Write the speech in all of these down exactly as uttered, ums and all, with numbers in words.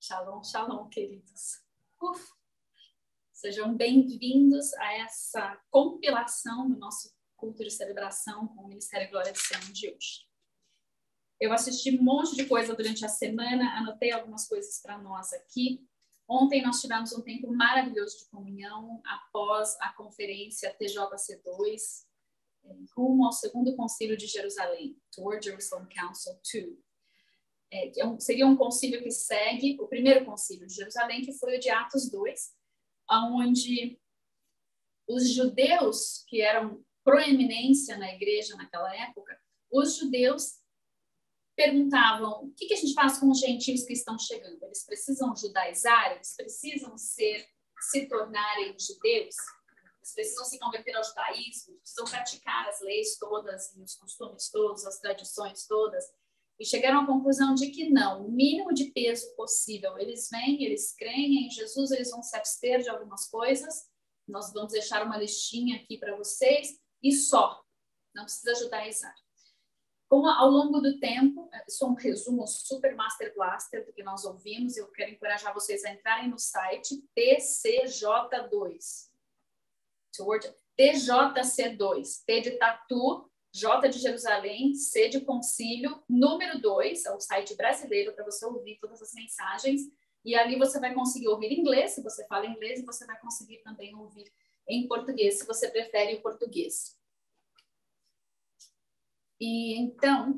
Shalom, shalom, queridos. Uf. Sejam bem-vindos a essa compilação do nosso culto de celebração com o Ministério Glória de Sião de hoje. Eu assisti um monte de coisa durante a semana, anotei algumas coisas para nós aqui. Ontem nós tivemos um tempo maravilhoso de comunhão após a conferência T J C dois, rumo ao segundo concílio de Jerusalém, Toward Jerusalem Council dois. É, é um, seria um concílio que segue o primeiro concílio de Jerusalém, que foi o de Atos dois, onde os judeus, que eram proeminência na igreja naquela época, os judeus perguntavam: o que, que a gente faz com os gentios que estão chegando? Eles precisam judaizar? Eles precisam ser, se tornarem judeus? Eles precisam se converter ao judaísmo? Precisam praticar as leis todas, os costumes todos, as tradições todas? E chegaram à conclusão de que não, o mínimo de peso possível. Eles vêm, eles creem em Jesus, eles vão se abster de algumas coisas. Nós vamos deixar uma listinha aqui para vocês e só. Não precisa judaizar. Como ao longo do tempo, isso é um resumo super master blaster do que nós ouvimos. Eu quero encorajar vocês a entrarem no site T C J dois. T J C dois. T de tatu, J de Jerusalém, C de concílio, número dois, é o site brasileiro para você ouvir todas as mensagens. E ali você vai conseguir ouvir inglês, se você fala inglês, e você vai conseguir também ouvir em português, se você prefere o português. E então,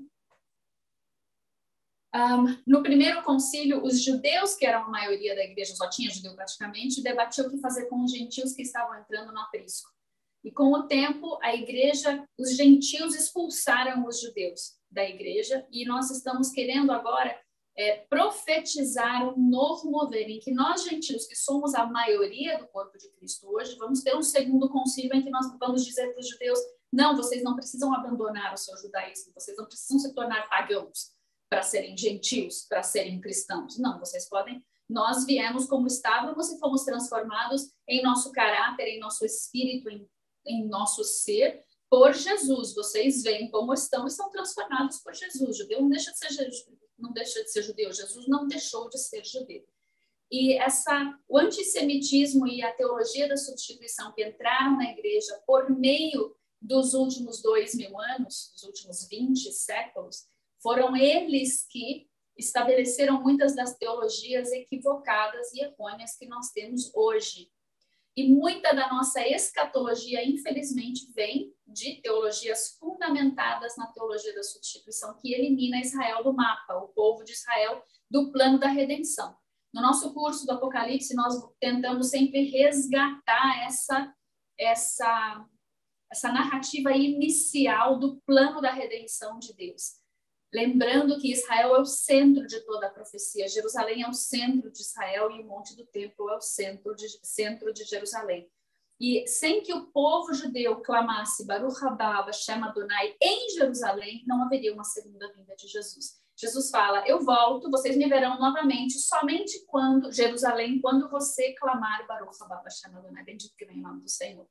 um, no primeiro concílio, os judeus, que eram a maioria da igreja, só tinha judeu praticamente, debatiam o que fazer com os gentios que estavam entrando no aprisco. E com o tempo, a igreja, os gentios expulsaram os judeus da igreja, e nós estamos querendo agora é, profetizar um novo mover, em que nós, gentios, que somos a maioria do corpo de Cristo hoje, vamos ter um segundo concílio em que nós vamos dizer para os judeus: não, vocês não precisam abandonar o seu judaísmo, vocês não precisam se tornar pagãos para serem gentios, para serem cristãos. Não, vocês podem... Nós viemos como estávamos e fomos transformados em nosso caráter, em nosso espírito, em em nosso ser, por Jesus. Vocês veem como estão e são transformados por Jesus. Judeu não deixa de ser, não deixa de ser judeu. Jesus não deixou de ser judeu. E essa, o antissemitismo e a teologia da substituição que entraram na igreja por meio dos últimos dois mil anos, dos últimos vinte séculos, foram eles que estabeleceram muitas das teologias equivocadas e errôneas que nós temos hoje. E muita da nossa escatologia, infelizmente, vem de teologias fundamentadas na teologia da substituição, que elimina Israel do mapa, o povo de Israel do plano da redenção. No nosso curso do Apocalipse, nós tentamos sempre resgatar essa, essa, essa narrativa inicial do plano da redenção de Deus. Lembrando que Israel é o centro de toda a profecia, Jerusalém é o centro de Israel e o Monte do Templo é o centro de, centro de Jerusalém. E sem que o povo judeu clamasse Baruch haba Hashem Adonai em Jerusalém, não haveria uma segunda vinda de Jesus. Jesus fala: eu volto, vocês me verão novamente somente quando, Jerusalém, quando você clamar Baruch haba Hashem Adonai, bendito que vem em nome do Senhor.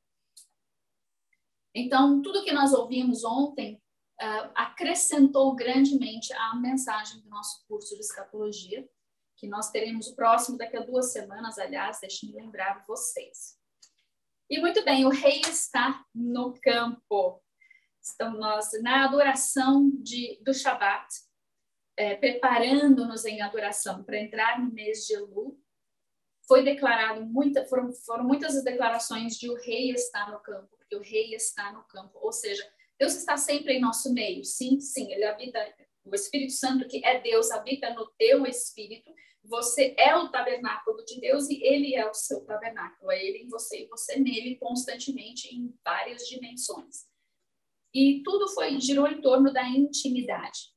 Então, tudo que nós ouvimos ontem Uh, acrescentou grandemente a mensagem do nosso curso de escatologia, que nós teremos o próximo daqui a duas semanas, aliás, deixe-me lembrar vocês. E muito bem, o rei está no campo. Estamos nós na adoração de, do Shabat, é, preparando-nos em adoração para entrar no mês de Elul. Foi declarado, muita, foram, foram muitas as declarações de o rei está no campo, porque o rei está no campo, ou seja, Deus está sempre em nosso meio, sim, sim, ele habita, o Espírito Santo, que é Deus, habita no teu espírito, você é o tabernáculo de Deus e ele é o seu tabernáculo, é ele em você e você nele constantemente em várias dimensões. E tudo foi, girou em torno da intimidade.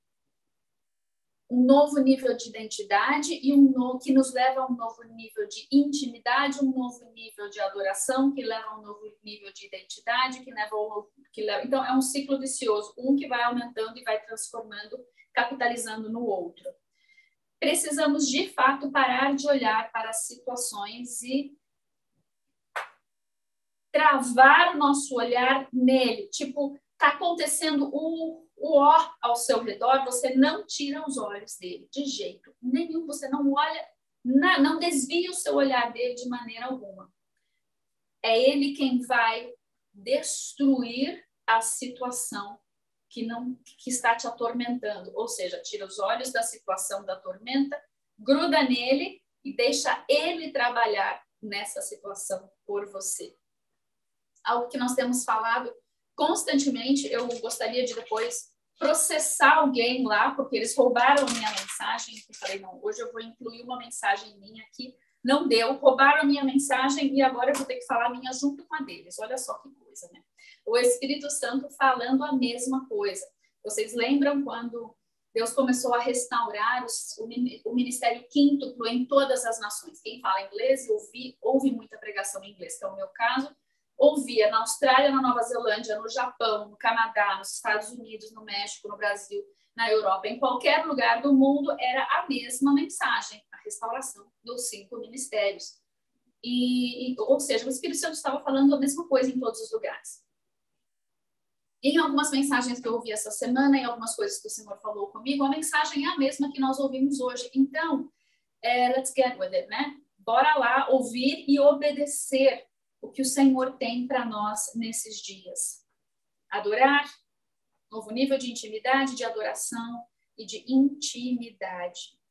Um novo nível de identidade e um novo, que nos leva a um novo nível de intimidade, um novo nível de adoração, que leva a um novo nível de identidade, que leva a um novo, que leva, então é um ciclo vicioso, um que vai aumentando e vai transformando, capitalizando no outro. Precisamos, de fato, parar de olhar para as situações e travar o nosso olhar nele, tipo, está acontecendo o o ó ao seu redor, você não tira os olhos dele, de jeito nenhum, você não olha Não desvie o seu olhar dele de maneira alguma. É ele quem vai destruir a situação que, não, que está te atormentando. Ou seja, tira os olhos da situação da tormenta, gruda nele e deixa ele trabalhar nessa situação por você. Algo que nós temos falado constantemente, eu gostaria de depois processar alguém lá, porque eles roubaram a minha mensagem. Eu falei, não, hoje eu vou incluir uma mensagem minha aqui. Não deu, roubaram a minha mensagem e agora eu vou ter que falar a minha junto com a deles. Olha só que coisa, né? O Espírito Santo falando a mesma coisa. Vocês lembram quando Deus começou a restaurar os, o ministério quíntuplo em todas as nações? Quem fala inglês, ouvi, ouve muita pregação em inglês, que é o meu caso. Ouvia na Austrália, na Nova Zelândia, no Japão, no Canadá, nos Estados Unidos, no México, no Brasil, na Europa, em qualquer lugar do mundo, era a mesma mensagem, a restauração dos cinco ministérios. E, ou seja, o Espírito Santo estava falando a mesma coisa em todos os lugares. Em algumas mensagens que eu ouvi essa semana, em algumas coisas que o Senhor falou comigo, a mensagem é a mesma que nós ouvimos hoje. Então, é, let's get with it, né? Bora lá ouvir e obedecer o que o Senhor tem para nós nesses dias. Adorar, novo nível de intimidade, de adoração e de intimidade.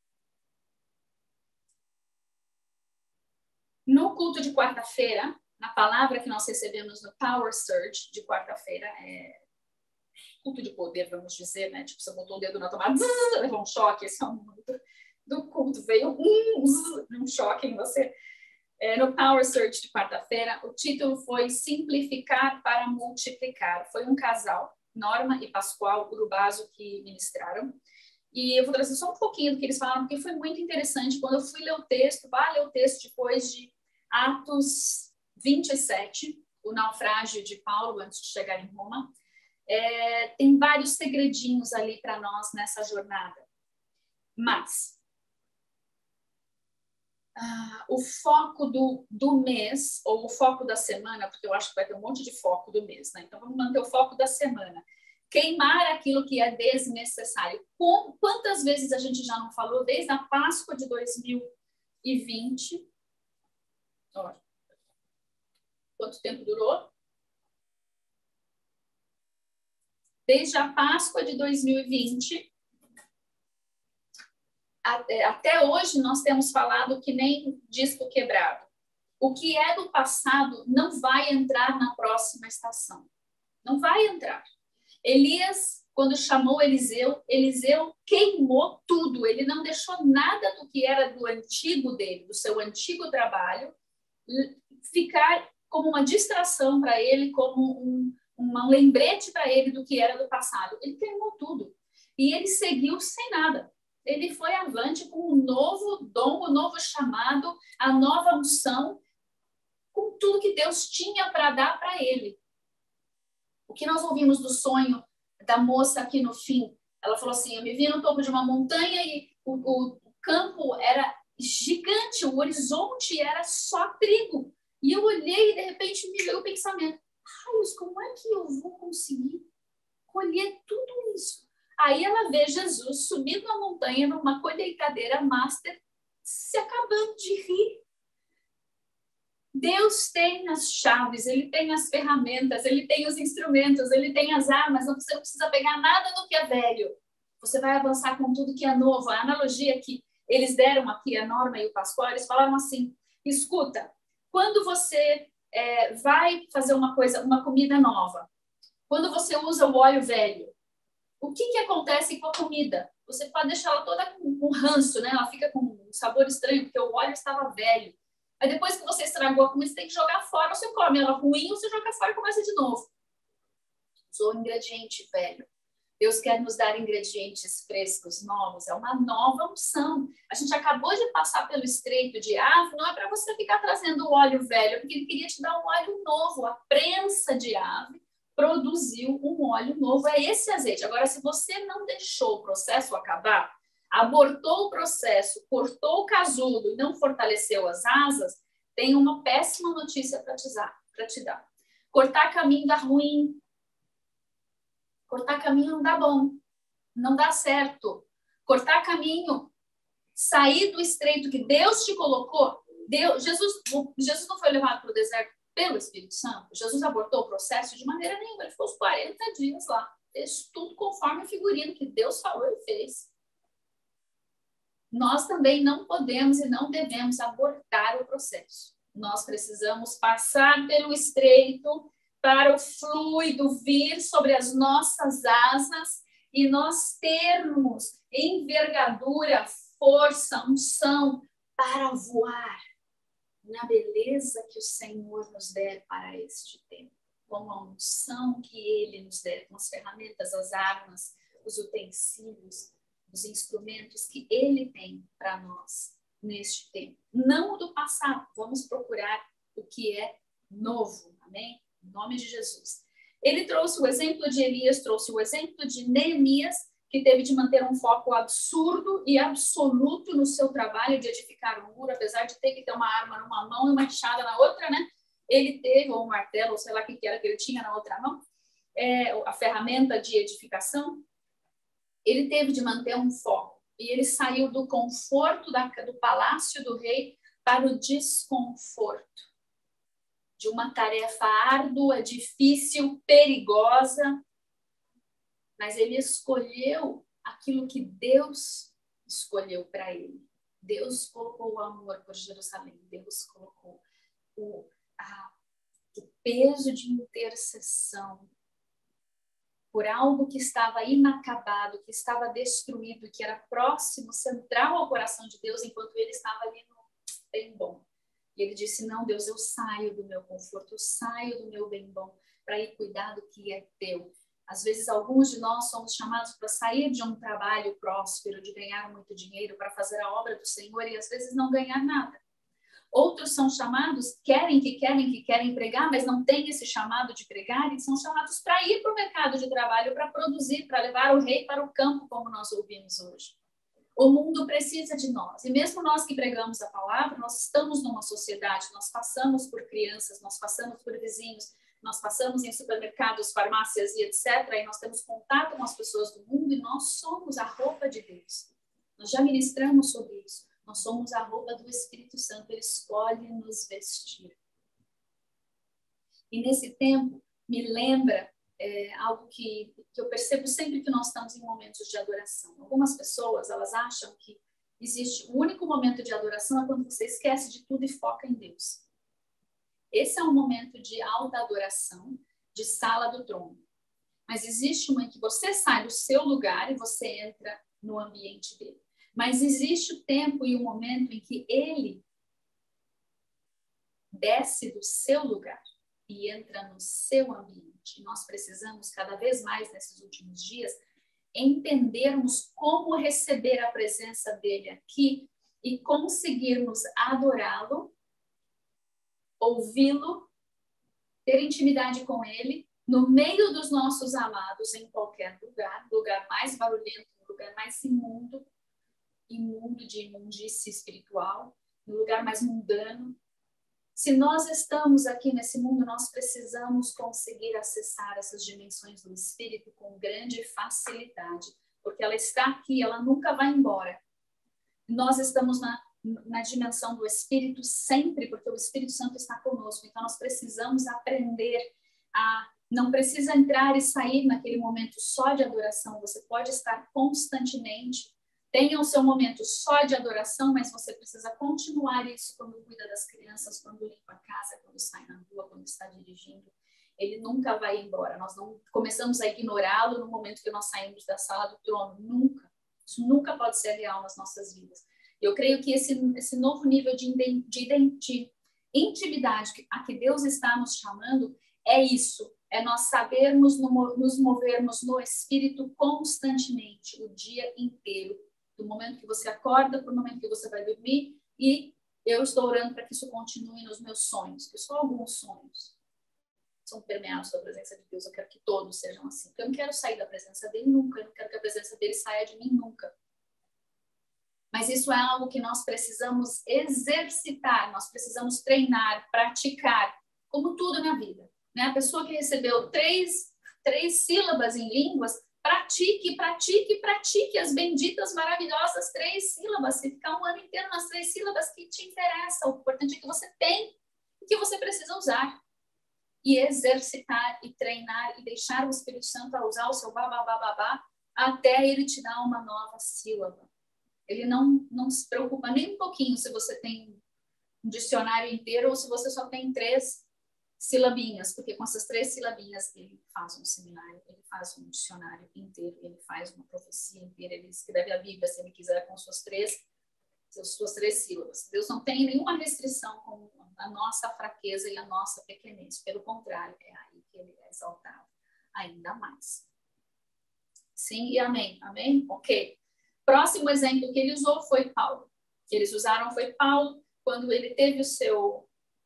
No culto de quarta-feira, na palavra que nós recebemos no Power Surge de quarta-feira, é culto de poder, vamos dizer, né? Tipo, você botou o dedo na tomada, zzz, levou um choque, esse é o nome do, do culto, veio um, zzz, um choque em você. É, no Power Surge de quarta-feira, o título foi Simplificar para Multiplicar. Foi um casal, Norma e Pascoal Urubazo, que ministraram. E eu vou trazer só um pouquinho do que eles falaram, porque foi muito interessante. Quando eu fui ler o texto, vá ler o texto depois de Atos vinte e sete, o naufrágio de Paulo antes de chegar em Roma. É, tem vários segredinhos ali para nós nessa jornada. Mas ah, o foco do, do mês, ou o foco da semana, porque eu acho que vai ter um monte de foco do mês, né? Então vamos manter o foco da semana. Queimar aquilo que é desnecessário. Com, quantas vezes a gente já não falou, desde a Páscoa de dois mil e vinte? Ó, quanto tempo durou? Desde a Páscoa de dois mil e vinte, até, até hoje nós temos falado que nem disco quebrado. O que é do passado não vai entrar na próxima estação. Não vai entrar. Elias, quando chamou Eliseu, Eliseu queimou tudo. Ele não deixou nada do que era do antigo dele, do seu antigo trabalho, ficar como uma distração para ele, como um, um lembrete para ele do que era do passado. Ele queimou tudo. E ele seguiu sem nada. Ele foi avante com um novo dom, um novo chamado, a nova unção, com tudo que Deus tinha para dar para ele. O que nós ouvimos do sonho da moça aqui no fim, ela falou assim, eu me vi no topo de uma montanha e o, o, o campo era gigante, o horizonte era só trigo. E eu olhei e de repente me veio o pensamento, Raios, como é que eu vou conseguir colher tudo isso? Aí ela vê Jesus subindo a montanha numa colheitadeira master, se acabando de rir. Deus tem as chaves, Ele tem as ferramentas, Ele tem os instrumentos, Ele tem as armas, você não precisa pegar nada do que é velho. Você vai avançar com tudo que é novo. A analogia que eles deram aqui, a Norma e o Pascoal, eles falaram assim, escuta, quando você é, vai fazer uma coisa, uma comida nova, quando você usa o óleo velho, o que, que acontece com a comida? Você pode deixar ela toda com, com ranço, né? Ela fica com um sabor estranho, porque o óleo estava velho. Aí depois que você estragou a comida, você tem que jogar fora, você come ela ruim, você joga fora e começa de novo. Usou ingrediente velho. Deus quer nos dar ingredientes frescos, novos. É uma nova unção. A gente acabou de passar pelo estreito de ave, não é para você ficar trazendo o óleo velho, porque ele queria te dar um óleo novo. A prensa de ave produziu um óleo novo. É esse azeite. Agora, se você não deixou o processo acabar, abortou o processo, cortou o casulo e não fortaleceu as asas, tem uma péssima notícia para te dar, para te dar. Cortar caminho dá ruim. Cortar caminho não dá bom. Não dá certo. Cortar caminho, sair do estreito que Deus te colocou. Deus, Jesus, Jesus não foi levado para o deserto pelo Espírito Santo. Jesus abortou o processo de maneira nenhuma. Ele ficou os quarenta dias lá. Fez tudo conforme o figurino que Deus falou e fez. Nós também não podemos e não devemos abortar o processo. Nós precisamos passar pelo estreito para o fluido vir sobre as nossas asas e nós termos envergadura, força, unção para voar na beleza que o Senhor nos der para este tempo, com a unção que Ele nos der, com as ferramentas, as armas, os utensílios, os instrumentos que Ele tem para nós neste tempo. Não o do passado, vamos procurar o que é novo, amém? Em nome de Jesus. Ele trouxe o exemplo de Elias, trouxe o exemplo de Neemias, que teve de manter um foco absurdo e absoluto no seu trabalho de edificar o muro, apesar de ter que ter uma arma numa mão e uma enxada na outra, né? Ele teve, ou um martelo, ou sei lá o que era que ele tinha na outra mão, é, a ferramenta de edificação, ele teve de manter um foco. E ele saiu do conforto da, do palácio do rei para o desconforto de uma tarefa árdua, difícil, perigosa, mas ele escolheu aquilo que Deus escolheu para ele. Deus colocou o amor por Jerusalém, Deus colocou o, a, o peso de intercessão por algo que estava inacabado, que estava destruído, que era próximo, central ao coração de Deus, enquanto ele estava ali no bem bom. E ele disse, não, Deus, eu saio do meu conforto, eu saio do meu bem bom para ir cuidar do que é teu. Às vezes, alguns de nós somos chamados para sair de um trabalho próspero, de ganhar muito dinheiro, para fazer a obra do Senhor e às vezes não ganhar nada. Outros são chamados, querem que querem que querem pregar, mas não têm esse chamado de pregar e são chamados para ir para o mercado de trabalho, para produzir, para levar o rei para o campo, como nós ouvimos hoje. O mundo precisa de nós. E mesmo nós que pregamos a palavra, nós estamos numa sociedade, nós passamos por crianças, nós passamos por vizinhos, nós passamos em supermercados, farmácias e etcétera. E nós temos contato com as pessoas do mundo e nós somos a roupa de Deus. Nós já ministramos sobre isso. Nós somos a roupa do Espírito Santo. Ele escolhe nos vestir. E nesse tempo, me lembra é, algo que, que eu percebo sempre que nós estamos em momentos de adoração. Algumas pessoas, elas acham que existe o único momento de adoração é quando você esquece de tudo e foca em Deus. Esse é um momento de alta adoração, de sala do trono. Mas existe um em que você sai do seu lugar e você entra no ambiente dele. Mas existe o tempo e o momento em que ele desce do seu lugar e entra no seu ambiente. E nós precisamos, cada vez mais nesses últimos dias, entendermos como receber a presença dele aqui e conseguirmos adorá-lo, ouvi-lo, ter intimidade com ele, no meio dos nossos amados, em qualquer lugar, lugar mais barulhento, lugar mais imundo, imundo de imundície espiritual, no lugar mais mundano. Se nós estamos aqui nesse mundo, nós precisamos conseguir acessar essas dimensões do Espírito com grande facilidade, porque ela está aqui, ela nunca vai embora. Nós estamos na na dimensão do Espírito sempre, porque o Espírito Santo está conosco. Então, nós precisamos aprender a... Não precisa entrar e sair naquele momento só de adoração. Você pode estar constantemente. Tenha o seu momento só de adoração, mas você precisa continuar isso quando cuida das crianças, quando limpa a casa, quando sai na rua, quando está dirigindo. Ele nunca vai embora. Nós não começamos a ignorá-lo no momento que nós saímos da sala do trono. Nunca. Isso nunca pode ser real nas nossas vidas. Eu creio que esse, esse novo nível de, de, de intimidade a que Deus está nos chamando é isso, é nós sabermos no, nos movermos no Espírito constantemente, o dia inteiro, do momento que você acorda para o momento que você vai dormir, e eu estou orando para que isso continue nos meus sonhos, que só alguns sonhos são permeados pela presença de Deus. Eu quero que todos sejam assim, porque eu não quero sair da presença dele nunca, eu não quero que a presença dele saia de mim nunca. Mas isso é algo que nós precisamos exercitar, nós precisamos treinar, praticar, como tudo na vida. Né? A pessoa que recebeu três, três sílabas em línguas pratique, pratique, pratique as benditas, maravilhosas três sílabas. E ficar um ano inteiro nas três sílabas que te interessam. O importante é que você tem e que você precisa usar. E exercitar, e treinar, e deixar o Espírito Santo a usar o seu babá, até ele te dar uma nova sílaba. Ele não, não se preocupa nem um pouquinho se você tem um dicionário inteiro ou se você só tem três silabinhas, porque com essas três silabinhas ele faz um seminário, ele faz um dicionário inteiro, ele faz uma profecia inteira, ele escreve a Bíblia, se ele quiser, com suas três, suas três sílabas. Deus não tem nenhuma restrição com a nossa fraqueza e a nossa pequenez. Pelo contrário, é aí que ele é exaltado ainda mais. Sim e amém. Amém? Ok. Próximo exemplo que ele usou foi Paulo. Que eles usaram foi Paulo, quando ele teve o seu...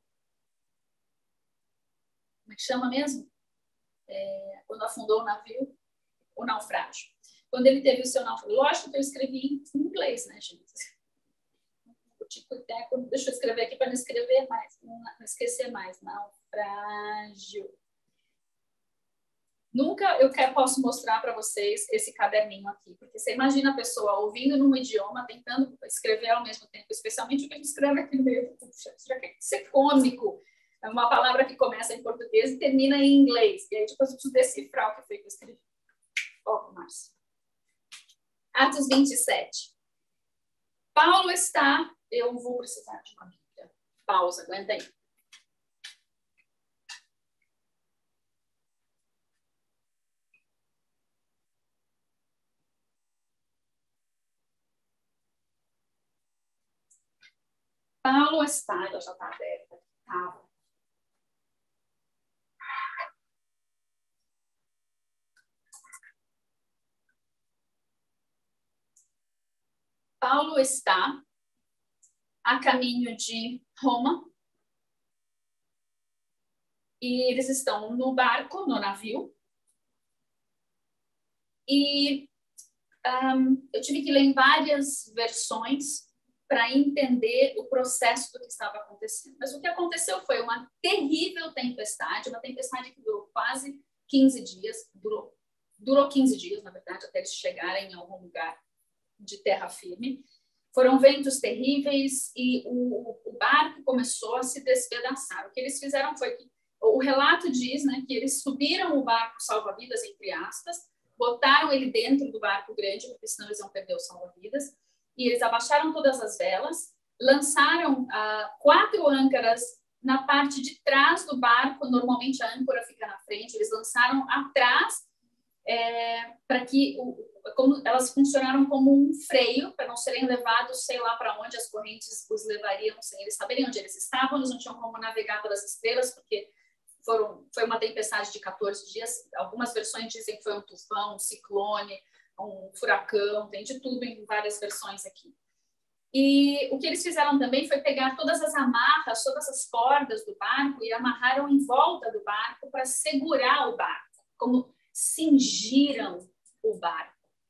Como é que chama mesmo? É, quando afundou o navio, o naufrágio. Quando ele teve o seu naufrágio. Lógico que eu escrevi em inglês, né, gente? Deixa eu escrever aqui para não escrever mais, não esquecer mais. Naufrágio. Nunca eu quero, posso mostrar para vocês esse caderninho aqui, porque você imagina a pessoa ouvindo num idioma, tentando escrever ao mesmo tempo, especialmente o que a gente escreve aqui no meio. Já quer ser cômico. É uma palavra que começa em português e termina em inglês. E aí depois eu preciso decifrar o que foi que eu escrevi. Ó, oh, Márcio. Atos vinte e sete. Paulo está... Eu vou precisar de uma Bíblia. Pausa, aguenta aí. Paulo está... Ela já está aberta. Estava. Paulo está a caminho de Roma e eles estão no barco, no navio. E um, eu tive que ler em várias versões para entender o processo do que estava acontecendo. Mas o que aconteceu foi uma terrível tempestade, uma tempestade que durou quase quinze dias, durou, durou quinze dias, na verdade, até eles chegarem em algum lugar de terra firme. Foram ventos terríveis e o, o barco começou a se despedaçar. O que eles fizeram foi que, o relato diz, né, que eles subiram o barco salva-vidas, entre aspas, botaram ele dentro do barco grande, porque senão eles iam perder o salva-vidas, e eles abaixaram todas as velas, lançaram ah, quatro âncoras na parte de trás do barco, normalmente a âncora fica na frente, eles lançaram atrás, é, para que o, como, elas funcionaram como um freio, para não serem levados, sei lá para onde as correntes os levariam, sem eles saberem onde eles estavam, eles não tinham como navegar pelas estrelas, porque foram, foi uma tempestade de quatorze dias, algumas versões dizem que foi um tufão, um ciclone, um furacão, tem de tudo em várias versões aqui. E o que eles fizeram também foi pegar todas as amarras, todas as cordas do barco e amarraram em volta do barco para segurar o barco, como cingiram o barco.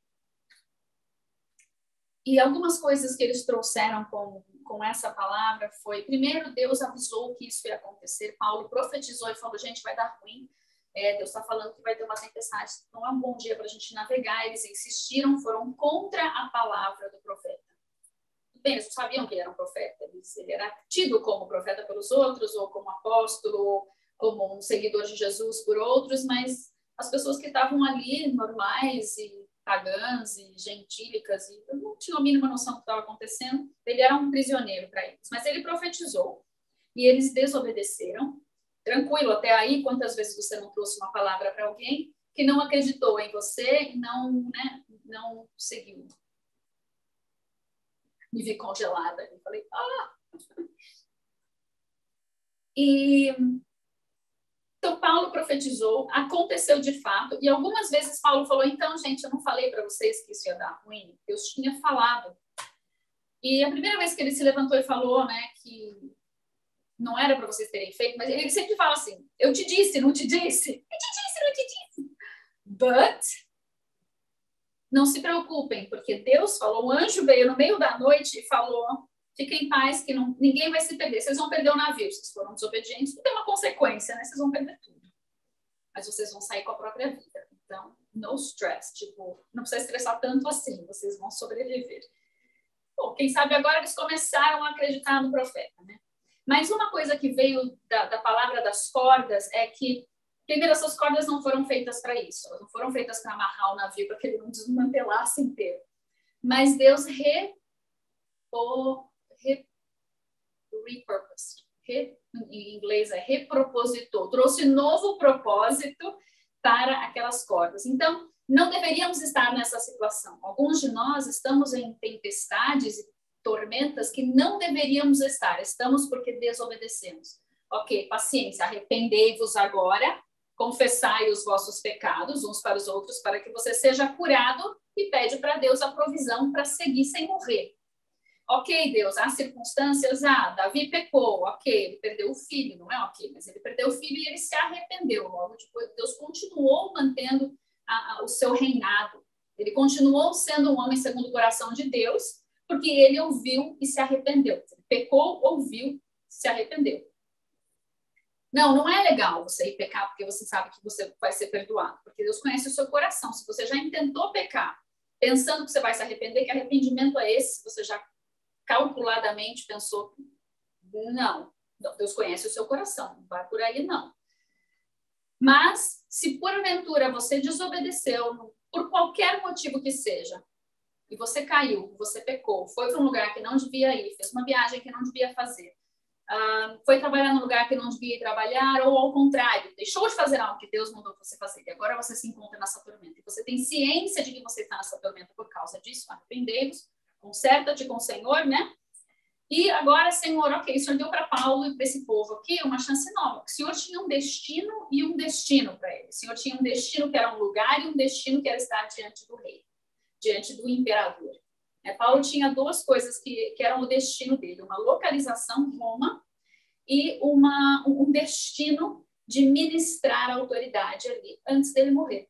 E algumas coisas que eles trouxeram com, com essa palavra foi, primeiro, Deus avisou que isso ia acontecer, Paulo profetizou e falou, gente, vai dar ruim, é, Deus está falando que vai ter uma tempestade, não é um bom dia para a gente navegar, eles insistiram, foram contra a palavra do profeta. Bem, eles não sabiam que ele era um profeta, ele era tido como profeta pelos outros, ou como apóstolo, ou como um seguidor de Jesus por outros, mas as pessoas que estavam ali, normais e pagãs e gentílicas, e não tinham a mínima noção do que estava acontecendo, ele era um prisioneiro para eles. Mas ele profetizou, e eles desobedeceram. Tranquilo, até aí, quantas vezes você não trouxe uma palavra para alguém que não acreditou em você e não, né, não seguiu? Me vi congelada. Eu falei, ah! E então Paulo profetizou, aconteceu de fato, e algumas vezes Paulo falou, então, gente, eu não falei para vocês que isso ia dar ruim, Deus tinha falado. E a primeira vez que ele se levantou e falou, né, que não era para vocês terem feito, mas ele sempre fala assim, eu te disse, não te disse? Eu te disse, não te disse? But não se preocupem, porque Deus falou, o anjo veio no meio da noite e falou, fiquem em paz, que não, ninguém vai se perder. Vocês vão perder o navio, vocês foram desobedientes, tudo é uma consequência, né? Vocês vão perder tudo. Mas vocês vão sair com a própria vida. Então, no stress, tipo, não precisa estressar tanto assim, vocês vão sobreviver. Bom, quem sabe agora eles começaram a acreditar no profeta, né? Mas uma coisa que veio da, da palavra das cordas é que, primeiro, essas cordas não foram feitas para isso, elas não foram feitas para amarrar o navio, para que ele não desmantelasse inteiro. Mas Deus re, o, re, repurposed, re, em inglês é repropositou, trouxe novo propósito para aquelas cordas. Então, não deveríamos estar nessa situação. Alguns de nós estamos em tempestades e tormentas que não deveríamos estar. Estamos porque desobedecemos. Ok, paciência, arrependei-vos agora, confessai os vossos pecados uns para os outros, para que você seja curado, e pede para Deus a provisão para seguir sem morrer. Ok, Deus, há circunstâncias, ah, Davi pecou, ok, ele perdeu o filho, não é ok, mas ele perdeu o filho e ele se arrependeu. Logo depois, Deus continuou mantendo a, a, o seu reinado. Ele continuou sendo um homem segundo o coração de Deus, porque ele ouviu e se arrependeu. Ele pecou, ouviu, se arrependeu. Não, não é legal você ir pecar porque você sabe que você vai ser perdoado, porque Deus conhece o seu coração. Se você já intentou pecar, pensando que você vai se arrepender, que arrependimento é esse? Você já calculadamente pensou, não, Deus conhece o seu coração, não vai por aí não. Mas, se porventura você desobedeceu, por qualquer motivo que seja, e você caiu, você pecou, foi para um lugar que não devia ir, fez uma viagem que não devia fazer, uh, foi trabalhar num lugar que não devia ir trabalhar, ou ao contrário, deixou de fazer algo que Deus mandou você fazer, e agora você se encontra nessa tormenta, e você tem ciência de que você está nessa tormenta por causa disso, arrependei-vos, conserta-te com o Senhor, né? E agora, Senhor, ok, o Senhor deu para Paulo e para esse povo aqui uma chance nova. O Senhor tinha um destino e um destino para ele. O Senhor tinha um destino que era um lugar e um destino que era estar diante do rei, diante do imperador. É, Paulo tinha duas coisas que, que eram o destino dele, uma localização, Roma, e uma, um destino de ministrar a autoridade ali antes dele morrer.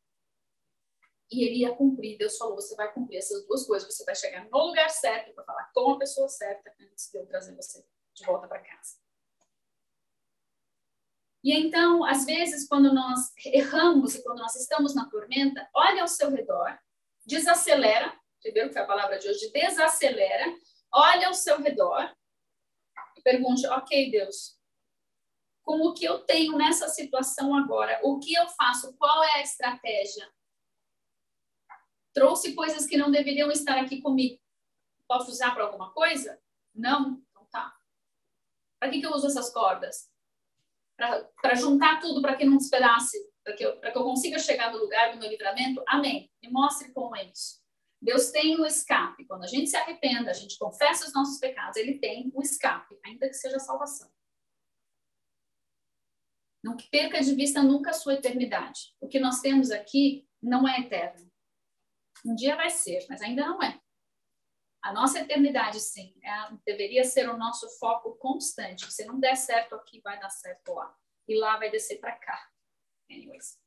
E ele ia cumprir, Deus falou, você vai cumprir essas duas coisas, você vai chegar no lugar certo para falar com a pessoa certa antes de eu trazer você de volta para casa. E então, às vezes, quando nós erramos e quando nós estamos na tormenta, olha ao seu redor, desacelera, primeiro que foi a palavra de hoje, desacelera, olha ao seu redor e pergunte, ok, Deus, com o que eu tenho nessa situação agora, o que eu faço, qual é a estratégia? Trouxe coisas que não deveriam estar aqui comigo. Posso usar para alguma coisa? Não? Então tá. Para que, que eu uso essas cordas? Para juntar tudo, para que não despedace, para que, eu, para que eu consiga chegar no lugar do meu livramento? Amém. Me mostre como é isso. Deus tem o escape. Quando a gente se arrependa, a gente confessa os nossos pecados, ele tem o escape, ainda que seja a salvação. Não perca de vista nunca a sua eternidade. O que nós temos aqui não é eterno. Um dia vai ser, mas ainda não é. A nossa eternidade, sim, é, deveria ser o nosso foco constante. Se não der certo aqui, vai dar certo lá. E lá vai descer para cá. Anyways.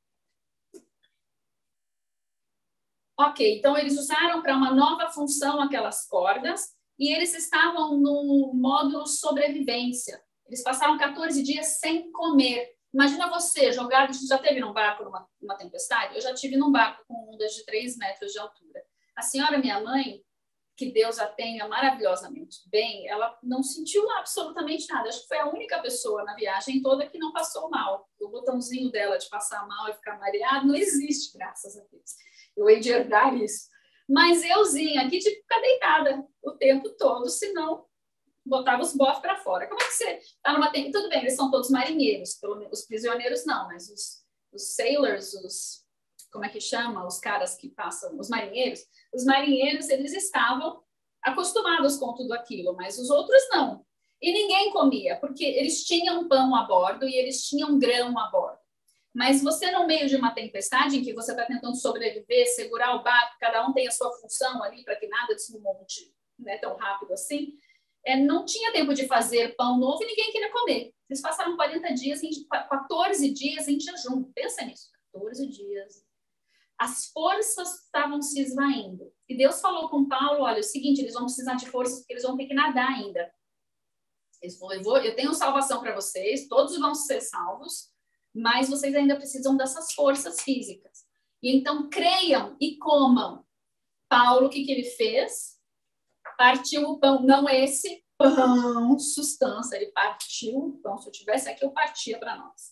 Ok, então eles usaram para uma nova função aquelas cordas e eles estavam no módulo sobrevivência. Eles passaram quatorze dias sem comer. Imagina você jogado, você já teve num barco numa, numa tempestade? Eu já tive num barco com ondas de três metros de altura. A senhora, minha mãe, que Deus a tenha maravilhosamente bem, ela não sentiu absolutamente nada. Acho que foi a única pessoa na viagem toda que não passou mal. O botãozinho dela de passar mal e ficar mareado não existe, graças a Deus. Eu hei de herdar isso. Mas euzinha aqui tive que ficar deitada o tempo todo, senão botava os bofs para fora. Como é que você está numa... Tudo bem, eles são todos marinheiros, pelo menos os prisioneiros não, mas os, os sailors, os... como é que chama? Os caras que passam, os marinheiros. Os marinheiros, eles estavam acostumados com tudo aquilo, mas os outros não. E ninguém comia, porque eles tinham pão a bordo e eles tinham grão a bordo. Mas você, no meio de uma tempestade, em que você está tentando sobreviver, segurar o barco, cada um tem a sua função ali para que nada desmonte, né, tão rápido assim, É, não tinha tempo de fazer pão novo e ninguém queria comer. Eles passaram quarenta dias, em, quatorze dias em jejum. Pensa nisso, quatorze dias. As forças estavam se esvaindo. E Deus falou com Paulo, olha, é o seguinte, eles vão precisar de forças porque eles vão ter que nadar ainda. Eles falou, eu, vou, eu tenho salvação para vocês, todos vão ser salvos, mas vocês ainda precisam dessas forças físicas. E então creiam e comam. Paulo, o que, que ele fez? Partiu o pão, não esse pão, sustância, ele partiu o pão. Se eu tivesse aqui, eu partia para nós.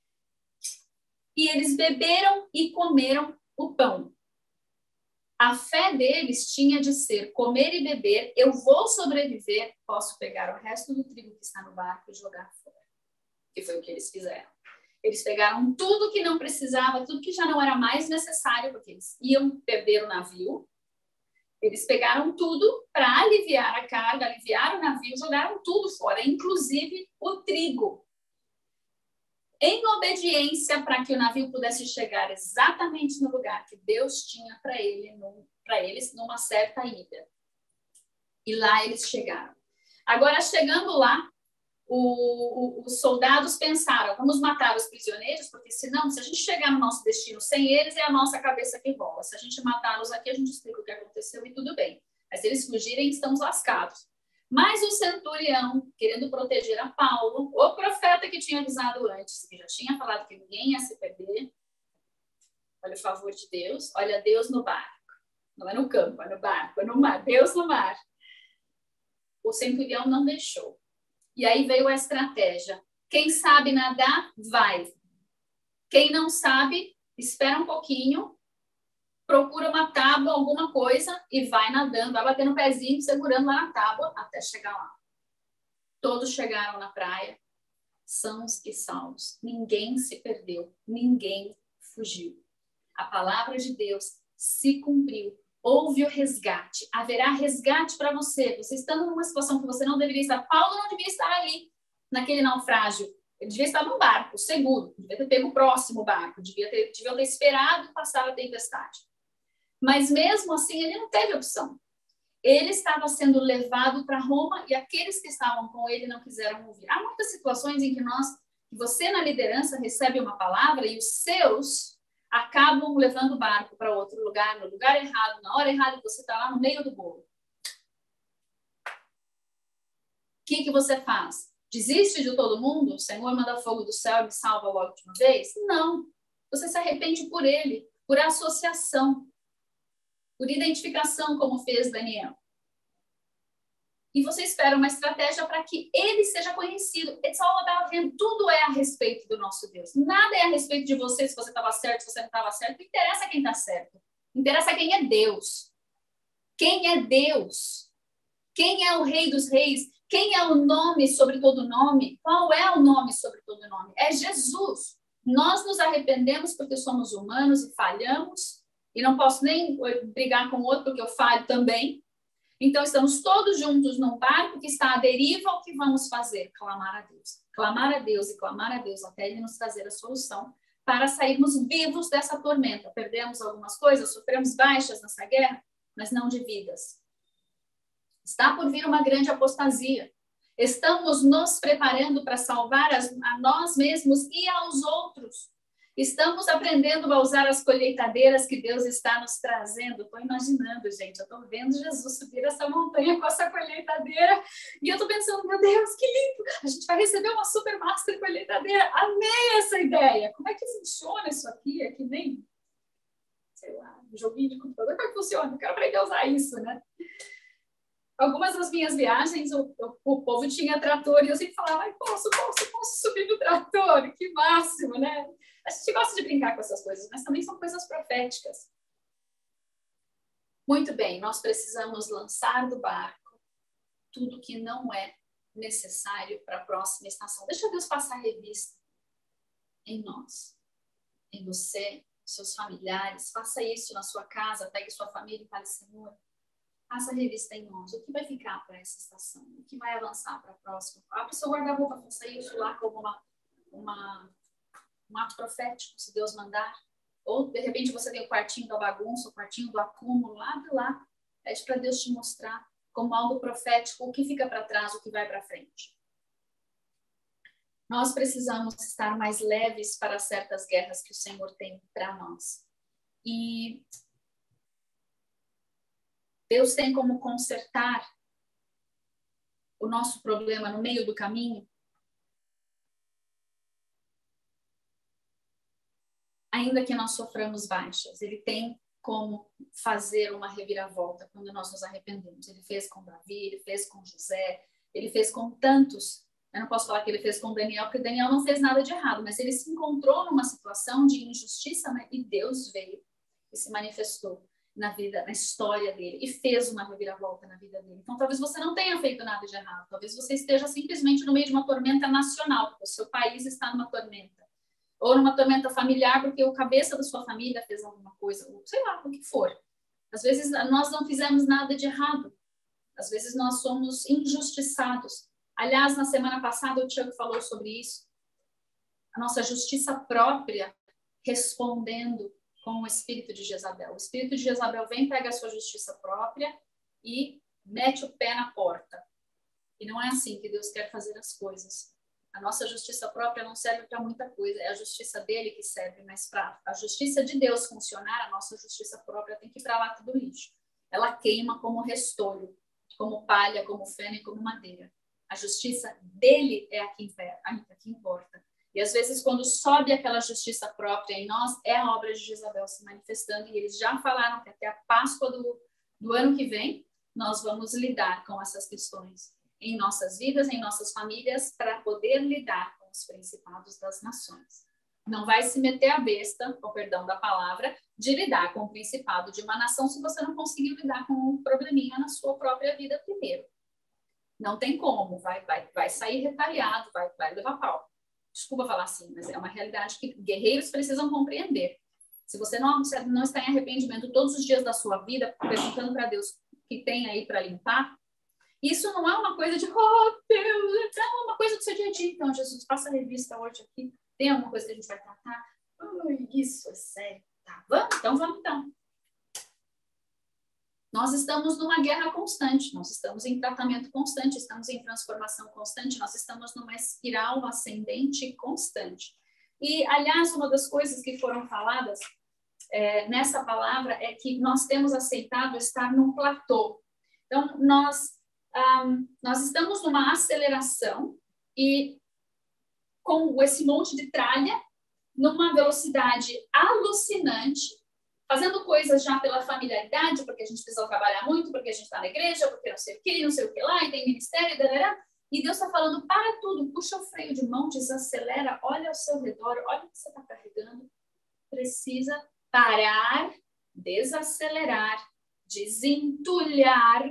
E eles beberam e comeram o pão. A fé deles tinha de ser comer e beber, eu vou sobreviver, posso pegar o resto do trigo que está no barco e jogar fora. Que foi o que eles fizeram. Eles pegaram tudo que não precisava, tudo que já não era mais necessário, porque eles iam perder o navio. Eles pegaram tudo para aliviar a carga, aliviar o navio, jogaram tudo fora, inclusive o trigo. Em obediência para que o navio pudesse chegar exatamente no lugar que Deus tinha para ele, para eles, numa certa ilha. E lá eles chegaram. Agora, chegando lá, o, o, os soldados pensaram, vamos matar os prisioneiros, porque senão, se a gente chegar no nosso destino sem eles, é a nossa cabeça que rola. Se a gente matá-los aqui, a gente explica o que aconteceu e tudo bem. Mas se eles fugirem, estamos lascados. Mas o centurião, querendo proteger a Paulo, o profeta que tinha avisado antes, que já tinha falado que ninguém ia se perder, olha o favor de Deus, olha Deus no barco. Não é no campo, é no barco, é no mar. Deus no mar. O centurião não deixou. E aí veio a estratégia. Quem sabe nadar, vai. Quem não sabe, espera um pouquinho, procura uma tábua, alguma coisa, e vai nadando, vai batendo o pezinho, segurando lá na tábua, até chegar lá. Todos chegaram na praia, sãos e salvos. Ninguém se perdeu, ninguém fugiu. A palavra de Deus se cumpriu. Houve o resgate. Haverá resgate para você. Você estando numa situação que você não deveria estar. Paulo não devia estar ali, naquele naufrágio. Ele devia estar num barco, seguro. Devia ter pego o próximo barco. Devia ter, devia ter esperado passar a tempestade. Mas mesmo assim, ele não teve opção. Ele estava sendo levado para Roma e aqueles que estavam com ele não quiseram ouvir. Há muitas situações em que nós, você na liderança recebe uma palavra e os seus acabam levando o barco para outro lugar, no lugar errado, na hora errada, e você está lá no meio do bolo. O que, que você faz? Desiste de todo mundo? O Senhor manda fogo do céu e me salva logo de uma vez? Não. Você se arrepende por ele, por associação, por identificação, como fez Daniel. E você espera uma estratégia para que ele seja conhecido. It's all about him. Tudo é a respeito do nosso Deus. Nada é a respeito de você, se você estava certo, se você não estava certo. Não interessa quem está certo. Interessa quem é Deus. Quem é Deus? Quem é o Rei dos Reis? Quem é o nome sobre todo nome? Qual é o nome sobre todo nome? É Jesus. Nós nos arrependemos porque somos humanos e falhamos. E não posso nem brigar com o outro porque eu falho também. Então, estamos todos juntos num barco que está à deriva. O que vamos fazer? Clamar a Deus. Clamar a Deus e clamar a Deus até Ele nos trazer a solução para sairmos vivos dessa tormenta. Perdemos algumas coisas, sofremos baixas nessa guerra, mas não de vidas. Está por vir uma grande apostasia. Estamos nos preparando para salvar as, a nós mesmos e aos outros. Estamos aprendendo a usar as colheitadeiras que Deus está nos trazendo. Estou imaginando, gente, eu estou vendo Jesus subir essa montanha com essa colheitadeira e eu estou pensando, meu Deus, que lindo! A gente vai receber uma super master colheitadeira. Amei essa ideia! Como é que funciona isso aqui? É que nem, sei lá, um joguinho de computador. Como é que funciona? Eu quero aprender a usar isso, né? Algumas das minhas viagens, o, o, o povo tinha trator e eu sempre falava, ai, posso, posso, posso subir no trator, que máximo, né? A gente gosta de brincar com essas coisas, mas também são coisas proféticas. Muito bem, nós precisamos lançar do barco tudo que não é necessário para a próxima estação. Deixa Deus passar a revista em nós, em você, seus familiares. Faça isso na sua casa, pegue sua família e fale, Senhor, faça a revista em nós. O que vai ficar para essa estação? O que vai avançar para a próxima? Abra seu guarda-roupa, faça isso lá como uma, uma, um ato profético, se Deus mandar. Ou, de repente, você tem o quartinho da bagunça, o quartinho do acúmulo, abre lá. Pede para Deus te mostrar como algo profético o que fica para trás, o que vai para frente. Nós precisamos estar mais leves para certas guerras que o Senhor tem para nós. E Deus tem como consertar o nosso problema no meio do caminho? ainda que nós soframos baixas, ele tem como fazer uma reviravolta quando nós nos arrependemos. Ele fez com Davi, ele fez com José, ele fez com tantos. Eu não posso falar que ele fez com Daniel, porque Daniel não fez nada de errado, mas ele se encontrou numa situação de injustiça, né? E Deus veio e se manifestou na vida, na história dele, e fez uma reviravolta na vida dele. Então, talvez você não tenha feito nada de errado, talvez você esteja simplesmente no meio de uma tormenta nacional, porque o seu país está numa tormenta, ou numa tormenta familiar, porque o cabeça da sua família fez alguma coisa, ou sei lá, o que for. Às vezes, nós não fizemos nada de errado, às vezes nós somos injustiçados. Aliás, na semana passada, o Tiago falou sobre isso, a nossa justiça própria respondendo com o espírito de Jezabel. O espírito de Jezabel vem, pega a sua justiça própria e mete o pé na porta. E não é assim que Deus quer fazer as coisas. A nossa justiça própria não serve para muita coisa, é a justiça dele que serve, mas para a justiça de Deus funcionar, a nossa justiça própria tem que ir para lá do lixo. Ela queima como restolho, como palha, como feno e como madeira. A justiça dele é a que, a que importa. E às vezes, quando sobe aquela justiça própria em nós, é a obra de Jezabel se manifestando. E eles já falaram que até a Páscoa do, do ano que vem, nós vamos lidar com essas questões em nossas vidas, em nossas famílias, para poder lidar com os principados das nações. Não vai se meter a besta, com perdão da palavra, de lidar com o principado de uma nação se você não conseguir lidar com um probleminha na sua própria vida primeiro. Não tem como, vai, vai, vai sair retalhado, vai, vai levar pau. Desculpa falar assim, mas é uma realidade que guerreiros precisam compreender. Se você não, se não está em arrependimento todos os dias da sua vida, perguntando para Deus o que tem aí para limpar, isso não é uma coisa de, oh Deus, é uma coisa do seu dia a dia. Então, Jesus, passa a revista hoje aqui, tem alguma coisa que a gente vai tratar? Oh, isso é sério. Tá, vamos? Então, vamos então. Nós estamos numa guerra constante, nós estamos em tratamento constante, estamos em transformação constante, nós estamos numa espiral ascendente constante. E, aliás, uma das coisas que foram faladas é, nessa palavra é que nós temos aceitado estar num platô. Então, nós, um, nós estamos numa aceleração e com esse monte de tralha, numa velocidade alucinante, fazendo coisas já pela familiaridade, porque a gente precisa trabalhar muito, porque a gente está na igreja, porque não sei o que, não sei o que lá, e tem ministério, darará, e Deus está falando, para tudo, puxa o freio de mão, desacelera, olha ao seu redor, olha o que você está carregando. Precisa parar, desacelerar, desentulhar,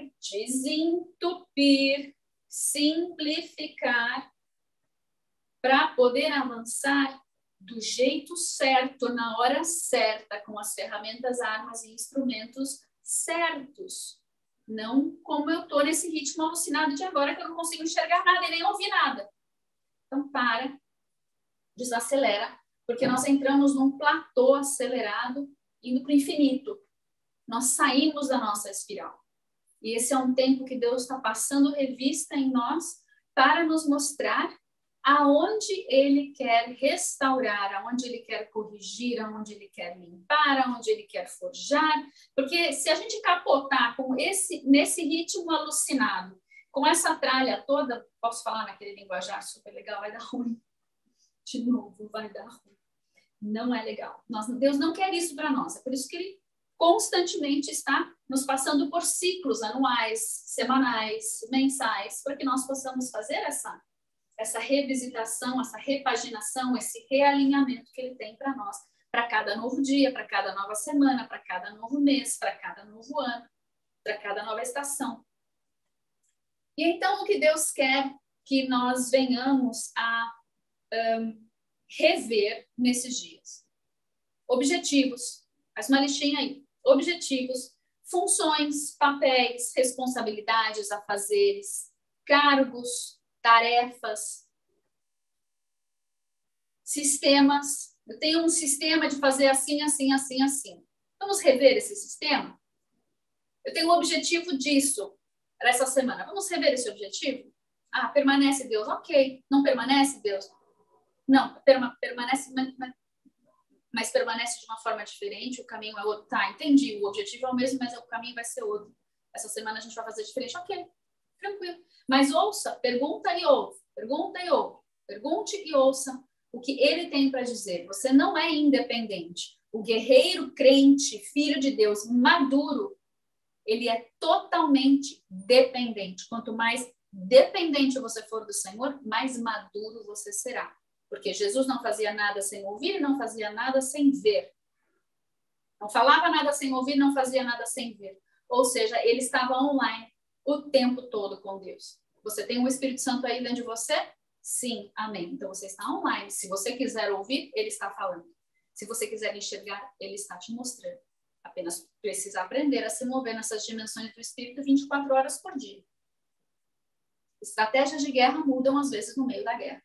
desentupir, simplificar, para poder avançar do jeito certo, na hora certa, com as ferramentas, armas e instrumentos certos. Não como eu estou nesse ritmo alucinado de agora, que eu não consigo enxergar nada e nem ouvir nada. Então, para, desacelera, porque nós entramos num platô acelerado, indo para o infinito. Nós saímos da nossa espiral. E esse é um tempo que Deus está passando revista em nós para nos mostrar aonde ele quer restaurar, aonde ele quer corrigir, aonde ele quer limpar, aonde ele quer forjar, porque se a gente capotar com esse, nesse ritmo alucinado, com essa tralha toda, posso falar naquele linguajar super legal, vai dar ruim. De novo, vai dar ruim. Não é legal. Nós, Deus não quer isso para nós, é por isso que ele constantemente está nos passando por ciclos anuais, semanais, mensais, para que nós possamos fazer essa essa revisitação, essa repaginação, esse realinhamento que ele tem para nós, para cada novo dia, para cada nova semana, para cada novo mês, para cada novo ano, para cada nova estação. E então o que Deus quer que nós venhamos a um, rever nesses dias? Objetivos, faz uma listinha aí, objetivos, funções, papéis, responsabilidades, afazeres, cargos, tarefas, sistemas. Eu tenho um sistema de fazer assim, assim, assim, assim. Vamos rever esse sistema? Eu tenho um objetivo disso para essa semana. Vamos rever esse objetivo? Ah, permanece Deus. Ok. Não permanece Deus? Não, perma, permanece, mas, mas permanece de uma forma diferente, o caminho é outro. Tá, entendi. O objetivo é o mesmo, mas o caminho vai ser outro. Essa semana a gente vai fazer diferente. Ok. Tranquilo. Mas ouça, pergunta e ouve, pergunta e ouve, pergunte e ouça, o que ele tem para dizer. Você não é independente. O guerreiro crente, filho de Deus, maduro, ele é totalmente dependente. Quanto mais dependente você for do Senhor, mais maduro você será. Porque Jesus não fazia nada sem ouvir e não fazia nada sem ver. Não falava nada sem ouvir, não fazia nada sem ver. Ou seja, ele estava online o tempo todo com Deus. Você tem o Espírito Santo aí dentro de você? Sim, amém. Então você está online. Se você quiser ouvir, ele está falando. Se você quiser enxergar, ele está te mostrando. Apenas precisa aprender a se mover nessas dimensões do Espírito vinte e quatro horas por dia. Estratégias de guerra mudam às vezes no meio da guerra.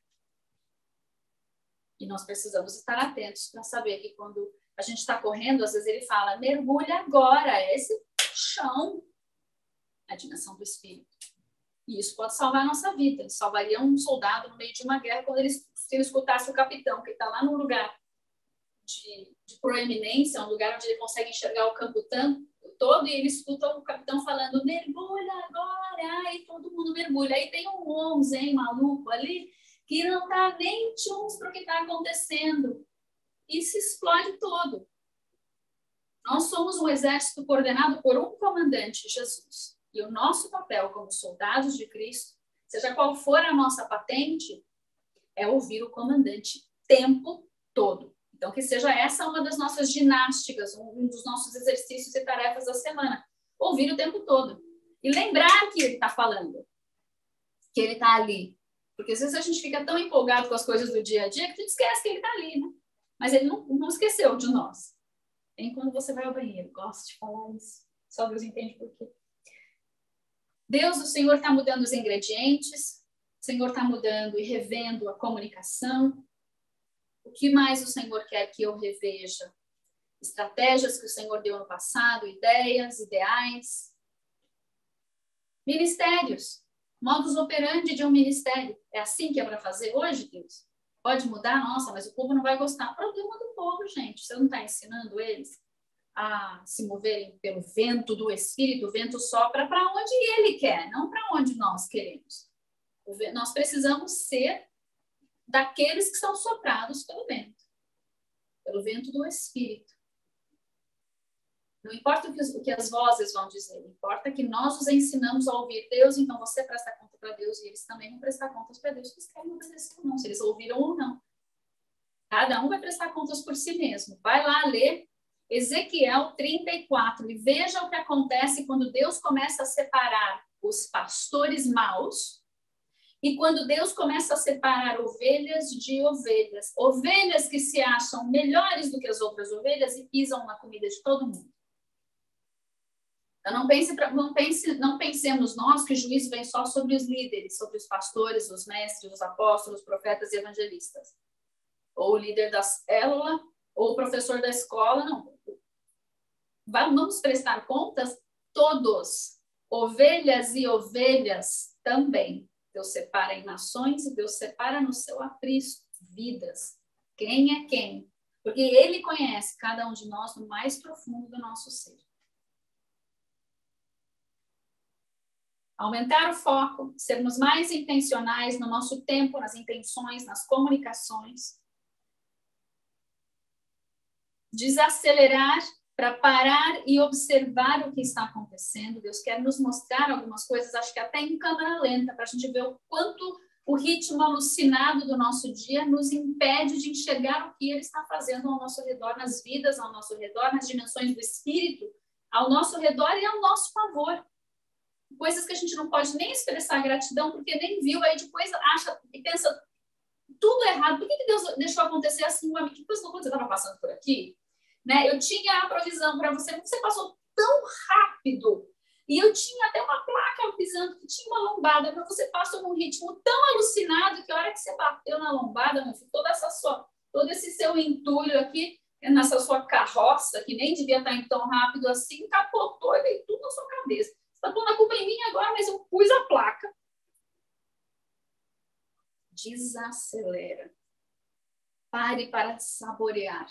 E nós precisamos estar atentos para saber que quando a gente está correndo, às vezes ele fala, mergulha agora, é esse chão, a dimensão do Espírito. E isso pode salvar a nossa vida. Ele salvaria um soldado no meio de uma guerra quando ele, se ele escutasse o capitão, que está lá num lugar de, de proeminência, um lugar onde ele consegue enxergar o campo todo, e ele escuta o capitão falando, mergulha agora, e todo mundo mergulha. Aí tem um onze, hein, maluco ali, que não está nem tchuns para o que está acontecendo. E se explode todo. Nós somos um exército coordenado por um comandante, Jesus. E o nosso papel como soldados de Cristo, seja qual for a nossa patente, é ouvir o comandante o tempo todo. Então, que seja essa uma das nossas ginásticas, um dos nossos exercícios e tarefas da semana. Ouvir o tempo todo. E lembrar que ele está falando. Que ele está ali. Porque às vezes a gente fica tão empolgado com as coisas do dia a dia que a gente esquece que ele está ali, né? Mas ele não, não esqueceu de nós. Nem quando você vai ao banheiro. Gosto de falar isso. Só Deus entende por quê. Deus, o Senhor está mudando os ingredientes. O Senhor está mudando e revendo a comunicação. O que mais o Senhor quer que eu reveja? Estratégias que o Senhor deu no passado, ideias, ideais. Ministérios. Modus operandi de um ministério. É assim que é para fazer hoje, Deus? Pode mudar? Nossa, mas o povo não vai gostar. Problema do povo, gente. Você não está ensinando eles a se moverem pelo vento do Espírito? O vento sopra para onde ele quer, não para onde nós queremos. Nós precisamos ser daqueles que são soprados pelo vento. Pelo vento do Espírito. Não importa o que, o que as vozes vão dizer, importa que nós os ensinamos a ouvir Deus, então você presta conta para Deus e eles também vão prestar contas para Deus, se eles querem obedecer ou não, se eles ouviram ou não. Cada um vai prestar contas por si mesmo. Vai lá ler Ezequiel trinta e quatro e veja o que acontece quando Deus começa a separar os pastores maus e quando Deus começa a separar ovelhas de ovelhas. Ovelhas que se acham melhores do que as outras ovelhas e pisam na comida de todo mundo. Então, não, pense, não, pense, não pensemos nós que o juízo vem só sobre os líderes, sobre os pastores, os mestres, os apóstolos, profetas e evangelistas. Ou o líder da célula, ou o professor da escola, não. Vamos prestar contas todos, ovelhas e ovelhas também. Deus separa em nações e Deus separa no seu aprisco vidas. Quem é quem? Porque Ele conhece cada um de nós no mais profundo do nosso ser. Aumentar o foco, sermos mais intencionais no nosso tempo, nas intenções, nas comunicações. Desacelerar para parar e observar o que está acontecendo. Deus quer nos mostrar algumas coisas, acho que até em câmera lenta, para a gente ver o quanto o ritmo alucinado do nosso dia nos impede de enxergar o que Ele está fazendo ao nosso redor, nas vidas ao nosso redor, nas dimensões do Espírito, ao nosso redor e ao nosso favor. Coisas que a gente não pode nem expressar gratidão, porque nem viu, aí depois acha e pensa tudo errado. Por que, que Deus deixou acontecer assim? Que coisa louca você estava passando por aqui? Né? Eu tinha a provisão para você, você passou tão rápido. E eu tinha até uma placa avisando que tinha uma lombada, mas você passou num ritmo tão alucinado que a hora que você bateu na lombada, meu filho, toda essa sua, todo esse seu entulho aqui, nessa sua carroça, que nem devia estar indo tão rápido assim, capotou e veio tudo na sua cabeça. Você está pondo a culpa em mim agora, mas eu pus a placa. Desacelera. Pare para saborear.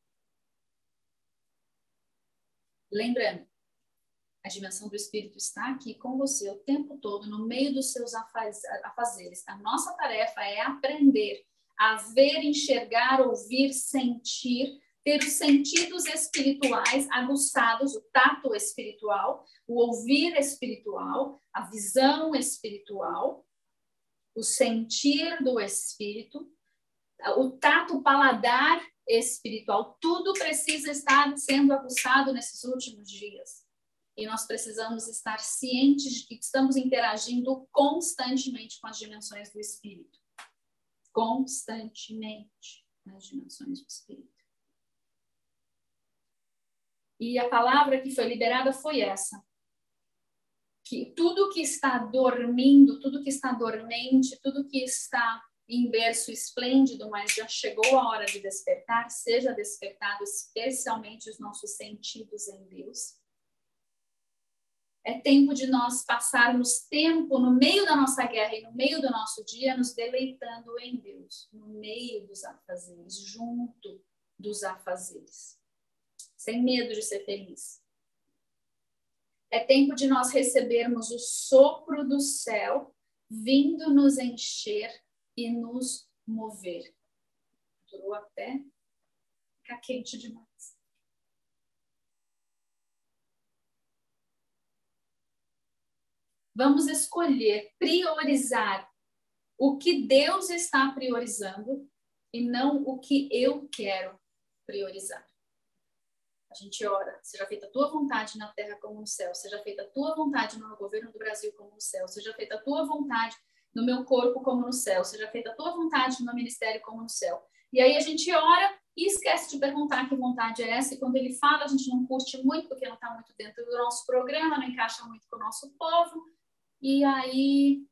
Lembrando, a dimensão do Espírito está aqui com você o tempo todo, no meio dos seus afazeres. A nossa tarefa é aprender a ver, enxergar, ouvir, sentir, ter os sentidos espirituais aguçados, o tato espiritual, o ouvir espiritual, a visão espiritual, o sentir do espírito, o tato, o paladar espiritual. Tudo precisa estar sendo aguçado nesses últimos dias. E nós precisamos estar cientes de que estamos interagindo constantemente com as dimensões do espírito. Constantemente nas dimensões do espírito. E a palavra que foi liberada foi essa. Que tudo que está dormindo, tudo que está dormente, tudo que está em berço esplêndido, mas já chegou a hora de despertar, seja despertado especialmente os nossos sentidos em Deus. É tempo de nós passarmos tempo no meio da nossa guerra e no meio do nosso dia, nos deleitando em Deus, no meio dos afazeres, junto dos afazeres, sem medo de ser feliz. É tempo de nós recebermos o sopro do céu, vindo nos encher e nos mover. Durou até ficar quente demais. Vamos escolher, priorizar o que Deus está priorizando e não o que eu quero priorizar. A gente ora, seja feita a tua vontade na terra como no céu, seja feita a tua vontade no governo do Brasil como no céu, seja feita a tua vontade no meu corpo como no céu, seja feita a tua vontade no meu ministério como no céu. E aí a gente ora e esquece de perguntar que vontade é essa, e quando ele fala a gente não curte muito, porque não está muito dentro do nosso programa, não encaixa muito com o nosso povo, e aí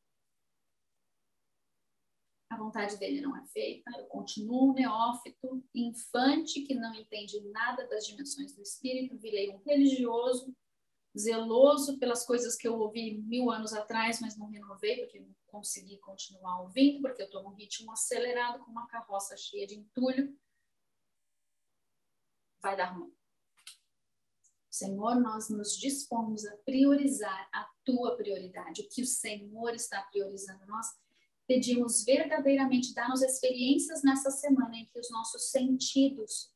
a vontade dele não é feita, eu continuo um neófito, infante que não entende nada das dimensões do espírito, virei um religioso, zeloso pelas coisas que eu ouvi mil anos atrás, mas não renovei, porque não consegui continuar ouvindo, porque eu estou num ritmo acelerado com uma carroça cheia de entulho. Vai dar ruim. Senhor, nós nos dispomos a priorizar a tua prioridade, o que o Senhor está priorizando. Nós pedimos verdadeiramente, dar-nos experiências nessa semana em que os nossos sentidos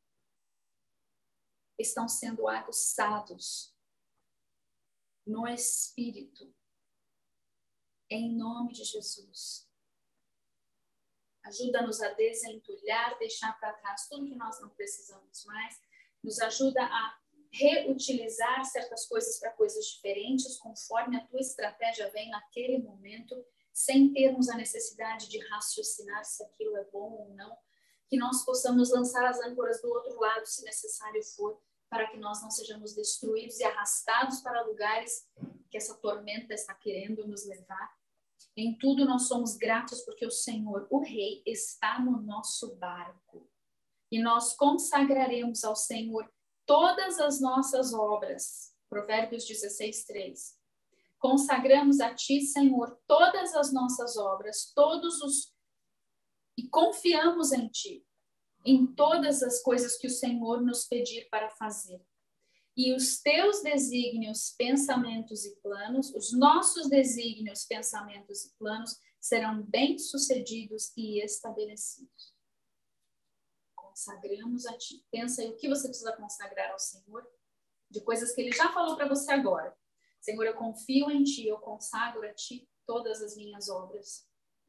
estão sendo aguçados no Espírito, em nome de Jesus. Ajuda-nos a desentulhar, deixar para trás tudo que nós não precisamos mais. Nos ajuda a reutilizar certas coisas para coisas diferentes, conforme a tua estratégia vem naquele momento, sem termos a necessidade de raciocinar se aquilo é bom ou não. Que nós possamos lançar as âncoras do outro lado, se necessário for, para que nós não sejamos destruídos e arrastados para lugares que essa tormenta está querendo nos levar. Em tudo nós somos gratos porque o Senhor, o Rei, está no nosso barco. E nós consagraremos ao Senhor todas as nossas obras. Provérbios dezesseis, três. Consagramos a Ti, Senhor, todas as nossas obras, todos os... e confiamos em Ti, em todas as coisas que o Senhor nos pedir para fazer. E os teus desígnios, pensamentos e planos, os nossos desígnios, pensamentos e planos serão bem-sucedidos e estabelecidos. Consagramos a Ti. Pensa aí o que você precisa consagrar ao Senhor, de coisas que Ele já falou para você agora. Senhor, eu confio em Ti, eu consagro a Ti todas as minhas obras.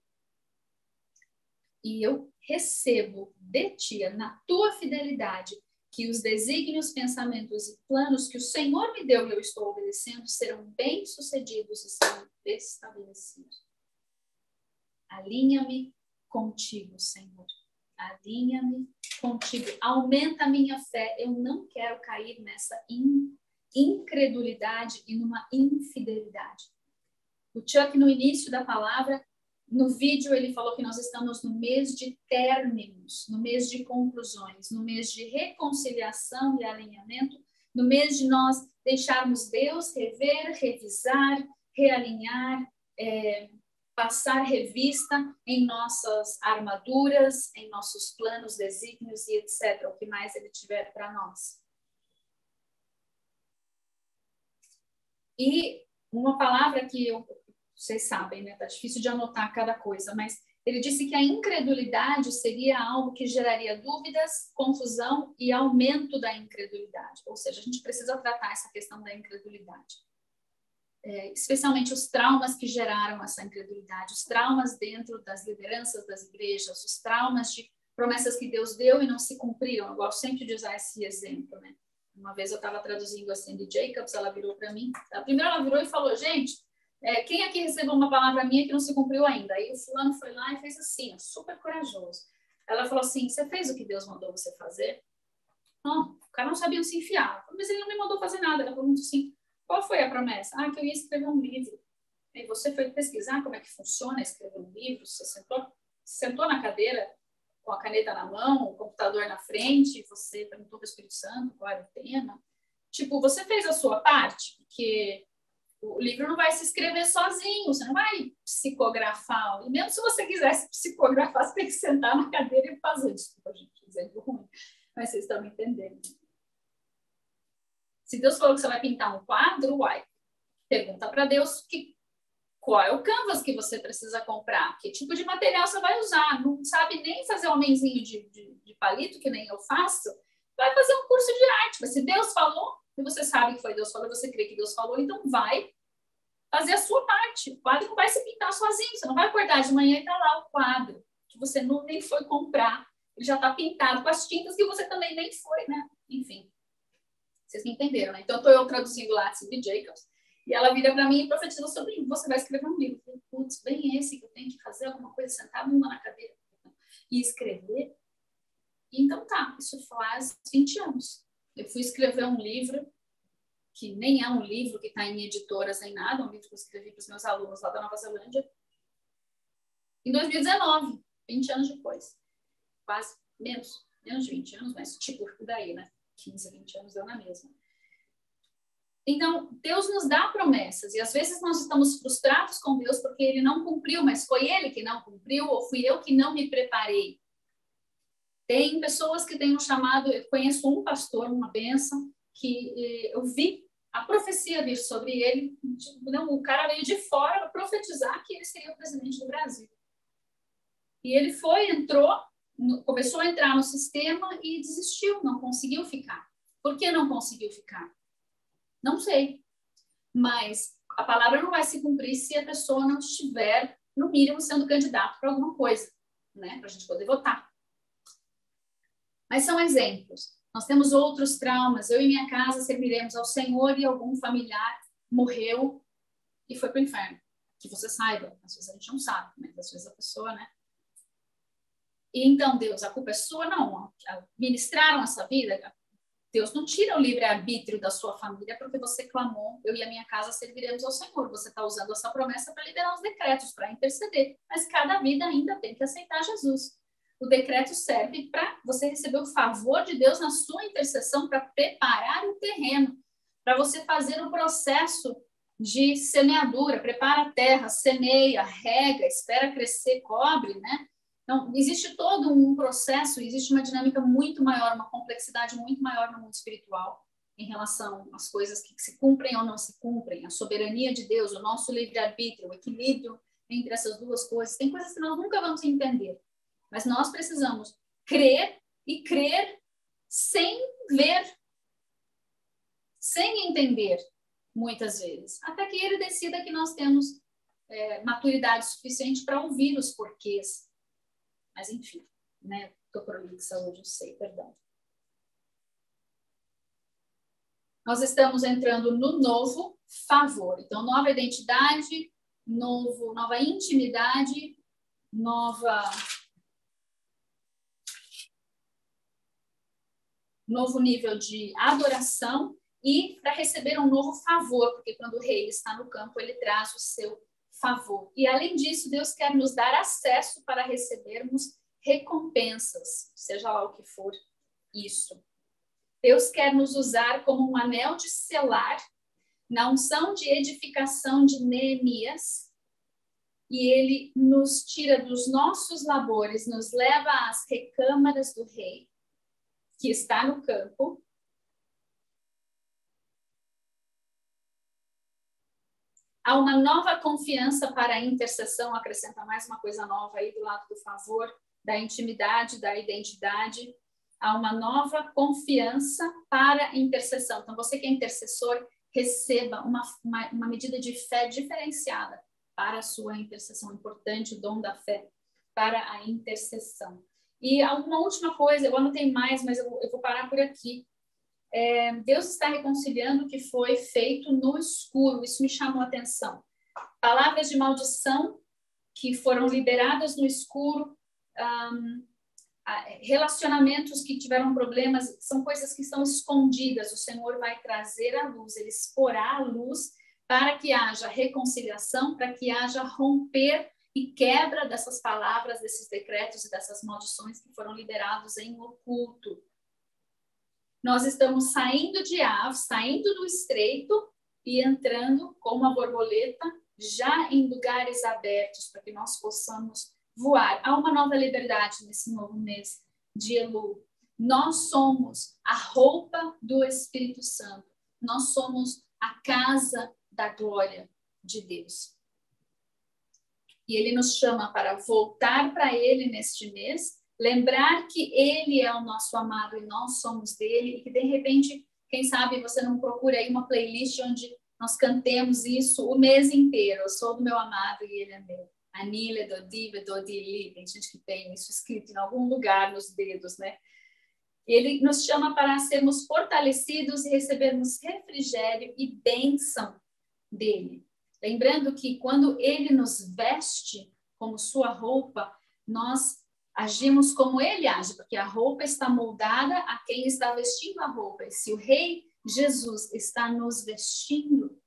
E eu recebo de Ti, na Tua fidelidade, que os desígnios, pensamentos e planos que o Senhor me deu e eu estou obedecendo serão bem-sucedidos e serão estabelecidos. Alinha-me contigo, Senhor. Alinha-me contigo. Aumenta a minha fé. Eu não quero cair nessa in, incredulidade e numa infidelidade. O Chuck, no início da palavra, no vídeo, ele falou que nós estamos no mês de términos, no mês de conclusões, no mês de reconciliação e alinhamento, no mês de nós deixarmos Deus rever, revisar, realinhar, é, passar revista em nossas armaduras, em nossos planos, desígnios e etcétera, o que mais Ele tiver para nós. E uma palavra que eu... Vocês sabem, né? Tá difícil de anotar cada coisa, mas Ele disse que a incredulidade seria algo que geraria dúvidas, confusão e aumento da incredulidade. Ou seja, a gente precisa tratar essa questão da incredulidade. É, especialmente os traumas que geraram essa incredulidade, os traumas dentro das lideranças das igrejas, os traumas de promessas que Deus deu e não se cumpriram. Eu gosto sempre de usar esse exemplo, né? Uma vez eu estava traduzindo a Cindy Jacobs, ela virou para mim, a primeira ela virou e falou, gente, é, quem aqui recebeu uma palavra minha que não se cumpriu ainda? Aí o fulano foi lá e fez assim, super corajoso. Ela falou assim, você fez o que Deus mandou você fazer? Não, o cara não sabia se enfiar. Falei, mas ele não me mandou fazer nada. Ela falou assim, qual foi a promessa? Ah, que eu ia escrever um livro. E você foi pesquisar como é que funciona escrever um livro? Você sentou, sentou na cadeira com a caneta na mão, o computador na frente, você perguntou para o Espírito Santo qual era o tema. Tipo, você fez a sua parte, porque o livro não vai se escrever sozinho, você não vai psicografar. E mesmo se você quisesse psicografar, você tem que sentar na cadeira e fazer. Desculpa, gente, exemplo ruim. Mas vocês estão me entendendo. Se Deus falou que você vai pintar um quadro, uai, pergunta para Deus que, qual é o canvas que você precisa comprar, que tipo de material você vai usar. Não sabe nem fazer homenzinho de, de, de palito, que nem eu faço, vai fazer um curso de arte. Mas se Deus falou, e você sabe que foi Deus falou, você crê que Deus falou, então vai fazer a sua parte. O quadro não vai se pintar sozinho, você não vai acordar de manhã e tá lá o quadro, que você não, nem foi comprar, ele já está pintado com as tintas que você também nem foi, né? Enfim. Vocês me entenderam, né? Então, estou eu traduzindo lá a Cindy Jacobs, e ela vira para mim e profetiza sobre mim. Você vai escrever um livro. Eu falei, putz, bem esse que eu tenho que fazer alguma coisa, sentar numa na cadeira e escrever. E então, tá, isso faz vinte anos. Eu fui escrever um livro, que nem é um livro que está em editoras nem nada, um livro que eu escrevi para os meus alunos lá da Nova Zelândia, em dois mil e dezenove, vinte anos depois. Quase, menos, menos de vinte anos, mas tipo, daí, né? quinze, vinte anos deu na mesma. Então, Deus nos dá promessas, e às vezes nós estamos frustrados com Deus porque Ele não cumpriu, mas foi Ele que não cumpriu, ou fui eu que não me preparei. Tem pessoas que têm um chamado, eu conheço um pastor, uma bênção, que eh, eu vi a profecia vir sobre ele, não, o cara veio de fora profetizar que ele seria o presidente do Brasil. E ele foi, entrou, começou a entrar no sistema e desistiu, não conseguiu ficar. Por que não conseguiu ficar? Não sei. Mas a palavra não vai se cumprir se a pessoa não estiver, no mínimo, sendo candidato para alguma coisa, né? Para a gente poder votar. Mas são exemplos. Nós temos outros traumas. Eu e minha casa serviremos ao Senhor e algum familiar morreu e foi para o inferno. Que você saiba. Às vezes a gente não sabe, mas às vezes a pessoa, né? E então, Deus, a culpa é sua? Não. Ministraram essa vida? Deus não tira o livre-arbítrio da sua família porque você clamou, eu e a minha casa serviremos ao Senhor. Você está usando essa promessa para liberar os decretos, para interceder. Mas cada vida ainda tem que aceitar Jesus. O decreto serve para você receber o favor de Deus na sua intercessão, para preparar o terreno, para você fazer o processo de semeadura, prepara a terra, semeia, rega, espera crescer, cobre, né? Então, existe todo um processo, existe uma dinâmica muito maior, uma complexidade muito maior no mundo espiritual em relação às coisas que se cumprem ou não se cumprem, a soberania de Deus, o nosso livre-arbítrio, o equilíbrio entre essas duas coisas. Tem coisas que nós nunca vamos entender, mas nós precisamos crer e crer sem ver, sem entender, muitas vezes, até que ele decida que nós temos é, maturidade suficiente para ouvir os porquês. Mas, enfim, né? Estou prolixa hoje, não sei, perdão. Nós estamos entrando no novo favor. Então, nova identidade, novo, nova intimidade, nova... novo nível de adoração e para receber um novo favor, porque quando o rei está no campo, ele traz o seu favor. E, além disso, Deus quer nos dar acesso para recebermos recompensas, seja lá o que for isso. Deus quer nos usar como um anel de selar na unção de edificação de Neemias, e ele nos tira dos nossos labores, nos leva às recâmaras do rei, que está no campo, Há uma nova confiança para a intercessão, acrescenta mais uma coisa nova aí do lado do favor, da intimidade, da identidade. Há uma nova confiança para a intercessão. Então, você que é intercessor, receba uma, uma, uma medida de fé diferenciada para a sua intercessão. Importante o dom da fé para a intercessão. E alguma última coisa, eu anotei mais, mas eu, eu vou parar por aqui. É, Deus está reconciliando o que foi feito no escuro. Isso me chamou a atenção. Palavras de maldição que foram liberadas no escuro, um, relacionamentos que tiveram problemas, são coisas que estão escondidas. O Senhor vai trazer a luz, Ele exporá a luz para que haja reconciliação, para que haja romper e quebra dessas palavras, desses decretos e dessas maldições que foram liberados em oculto. Nós estamos saindo de Av, saindo do estreito e entrando como uma borboleta já em lugares abertos para que nós possamos voar. Há uma nova liberdade nesse novo mês de Elul. Nós somos a roupa do Espírito Santo. Nós somos a casa da glória de Deus. E Ele nos chama para voltar para Ele neste mês, lembrar que Ele é o nosso amado e nós somos dele, e que de repente, quem sabe você não procura aí uma playlist onde nós cantemos isso o mês inteiro. Eu sou do meu amado e Ele é meu. Anile, Dodive, Dodili. Tem gente que tem isso escrito em algum lugar nos dedos, né? Ele nos chama para sermos fortalecidos e recebermos refrigério e bênção dele. Lembrando que quando ele nos veste como sua roupa, nós agimos como ele age, porque a roupa está moldada a quem está vestindo a roupa. E se o Rei Jesus está nos vestindo,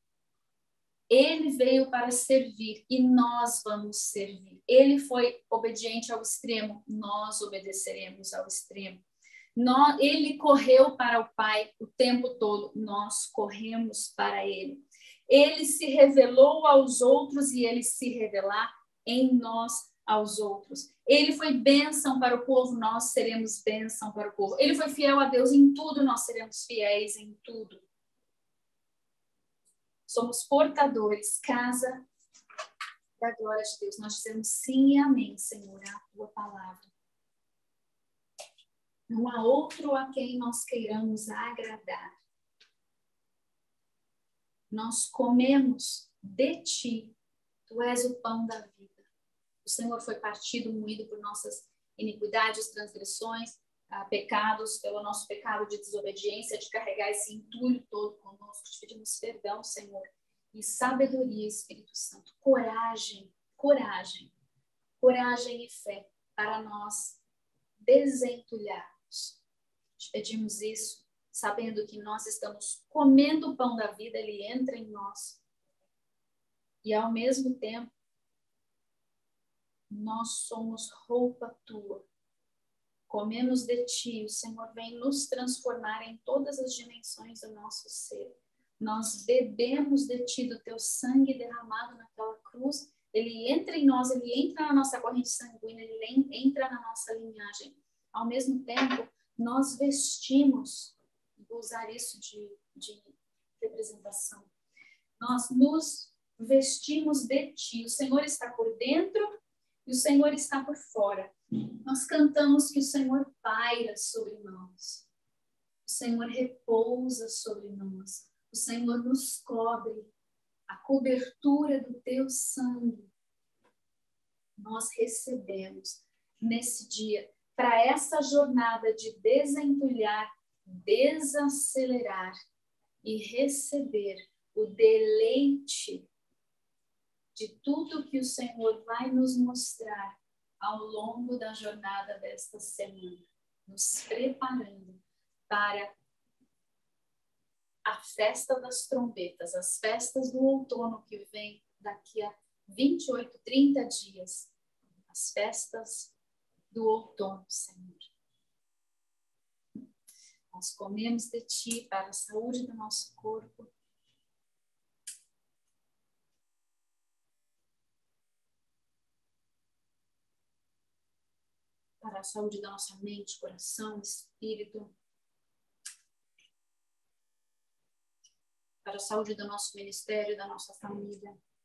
ele veio para servir e nós vamos servir. Ele foi obediente ao extremo, nós obedeceremos ao extremo. Nós, ele correu para o Pai o tempo todo, nós corremos para ele. Ele se revelou aos outros e ele se revelar em nós aos outros. Ele foi bênção para o povo, nós seremos bênção para o povo. Ele foi fiel a Deus em tudo, nós seremos fiéis em tudo. Somos portadores, casa da glória de Deus. Nós dizemos sim e amém, Senhor, à tua palavra. Não há outro a quem nós queiramos agradar. Nós comemos de ti, tu és o pão da vida. O Senhor foi partido, moído por nossas iniquidades, transgressões, ah, pecados, pelo nosso pecado de desobediência, de carregar esse entulho todo conosco. Te pedimos perdão, Senhor, e sabedoria, Espírito Santo, coragem, coragem, coragem e fé para nós desentulharmos. Te pedimos isso, sabendo que nós estamos comendo o pão da vida, ele entra em nós. E ao mesmo tempo, nós somos roupa tua. Comemos de ti, o Senhor vem nos transformar em todas as dimensões do nosso ser. Nós bebemos de ti, do teu sangue derramado naquela cruz. Ele entra em nós, ele entra na nossa corrente sanguínea, ele entra na nossa linhagem. Ao mesmo tempo, nós vestimos, vou usar isso de, de representação, nós nos vestimos de ti. O Senhor está por dentro e o Senhor está por fora. Nós cantamos que o Senhor paira sobre nós. O Senhor repousa sobre nós. O Senhor nos cobre. A cobertura do teu sangue. Nós recebemos nesse dia, para essa jornada de desentulhar, desacelerar e receber o deleite de tudo que o Senhor vai nos mostrar ao longo da jornada desta semana, nos preparando para a festa das trombetas, as festas do outono que vem daqui a vinte e oito, trinta dias, as festas do outono, Senhor. Nós comemos de ti para a saúde do nosso corpo, para a saúde da nossa mente, coração, espírito, para a saúde do nosso ministério, da nossa família.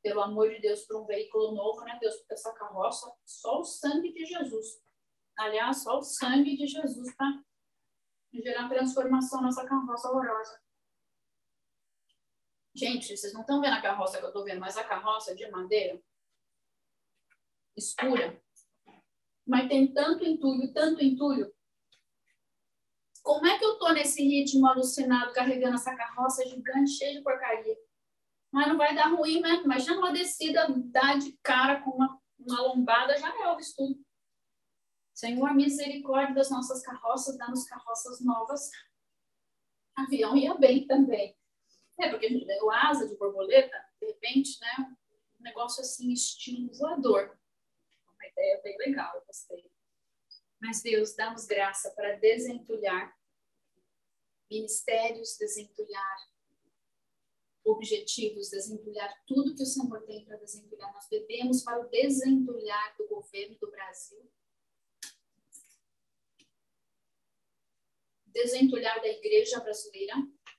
pelo amor de Deus, por um veículo novo, né, Deus? Porque essa carroça, só o sangue de Jesus. Aliás, só o sangue de Jesus para gerar transformação nessa carroça horrorosa. Gente, vocês não estão vendo a carroça que eu estou vendo, mas a carroça de madeira escura. Mas tem tanto entulho, tanto entulho. Como é que eu tô nesse ritmo alucinado, carregando essa carroça gigante, cheia de porcaria? Mas não vai dar ruim, né? Imagina uma descida, dar de cara com uma, uma lombada, já é o estudo. Senhor, misericórdia das nossas carroças, dá-nos carroças novas. Avião ia bem também. É, porque o asa de borboleta, de repente, né? Um negócio assim, estilo voador. Uma ideia bem legal, eu gostei. Mas, Deus, dá-nos graça para desentulhar ministérios, desentulhar objetivos, desentulhar tudo que o Senhor tem para desentulhar. Nós bebemos para o desentulhar do governo do Brasil, desentulhar da igreja brasileira,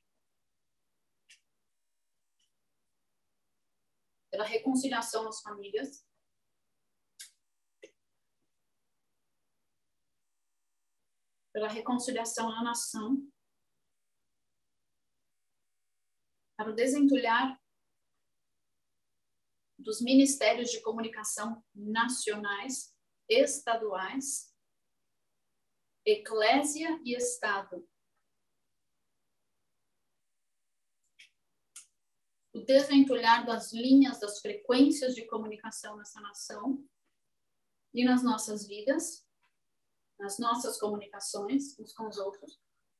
pela reconciliação nas famílias, pela reconciliação na nação, para o desentulhar dos ministérios de comunicação nacionais, estaduais, eclésia e Estado. O desentulhar das linhas, das frequências de comunicação nessa nação e nas nossas vidas, nas nossas comunicações uns com os outros.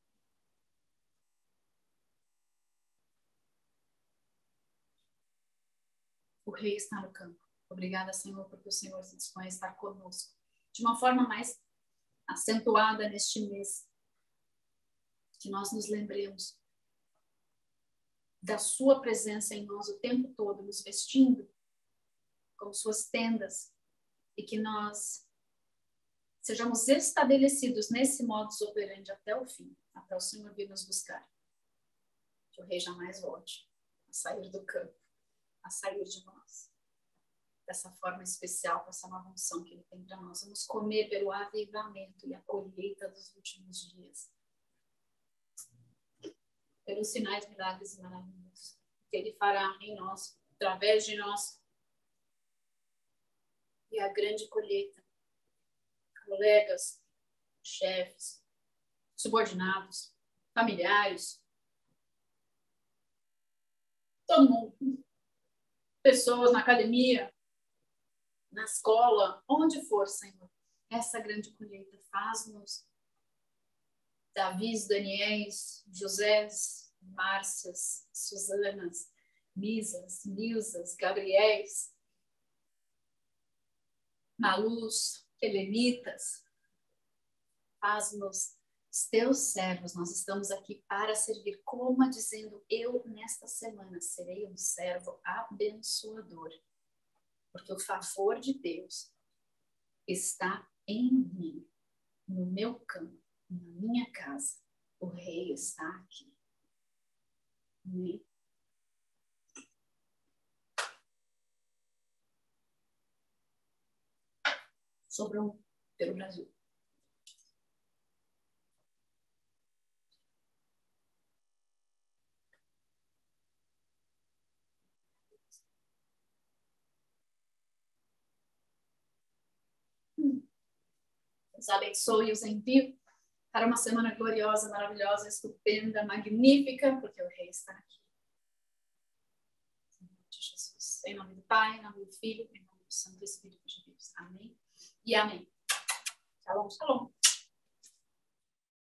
O Rei está no campo. Obrigada, Senhor, porque o Senhor se dispõe a estar conosco de uma forma mais acentuada neste mês. Que nós nos lembremos da sua presença em nós o tempo todo, nos vestindo com suas tendas, e que nós sejamos estabelecidos nesse modus operandi até o fim, até o Senhor vir nos buscar. Que o Rei jamais volte a sair do campo, a sair de nós, dessa forma especial, com essa nova unção que Ele tem para nós. Vamos comer pelo avivamento e a colheita dos últimos dias. Pelos sinais, milagres e maravilhas que Ele fará em nós, através de nós. E a grande colheita. Colegas, chefes, subordinados, familiares, todo mundo. Pessoas na academia, na escola, onde for, Senhor. Essa grande colheita faz-nos Davis, Daniéis, Josés, Márcias, Suzanas, Misas, Nilsas, Gabriéis, Malus, Helenitas. Faz-nos os teus servos. Nós estamos aqui para servir, como dizendo, eu nesta semana serei um servo abençoador, porque o favor de Deus está em mim, no meu campo, na minha casa. O Rei está aqui. Amém. Sobrou pelo Brasil. Deus abençoe e os envio para uma semana gloriosa, maravilhosa, estupenda, magnífica, porque o Rei está aqui. Em nome de Jesus. Em nome do Pai, em nome do Filho, em nome do Santo Espírito de Deus. Amém e amém. Shalom, shalom.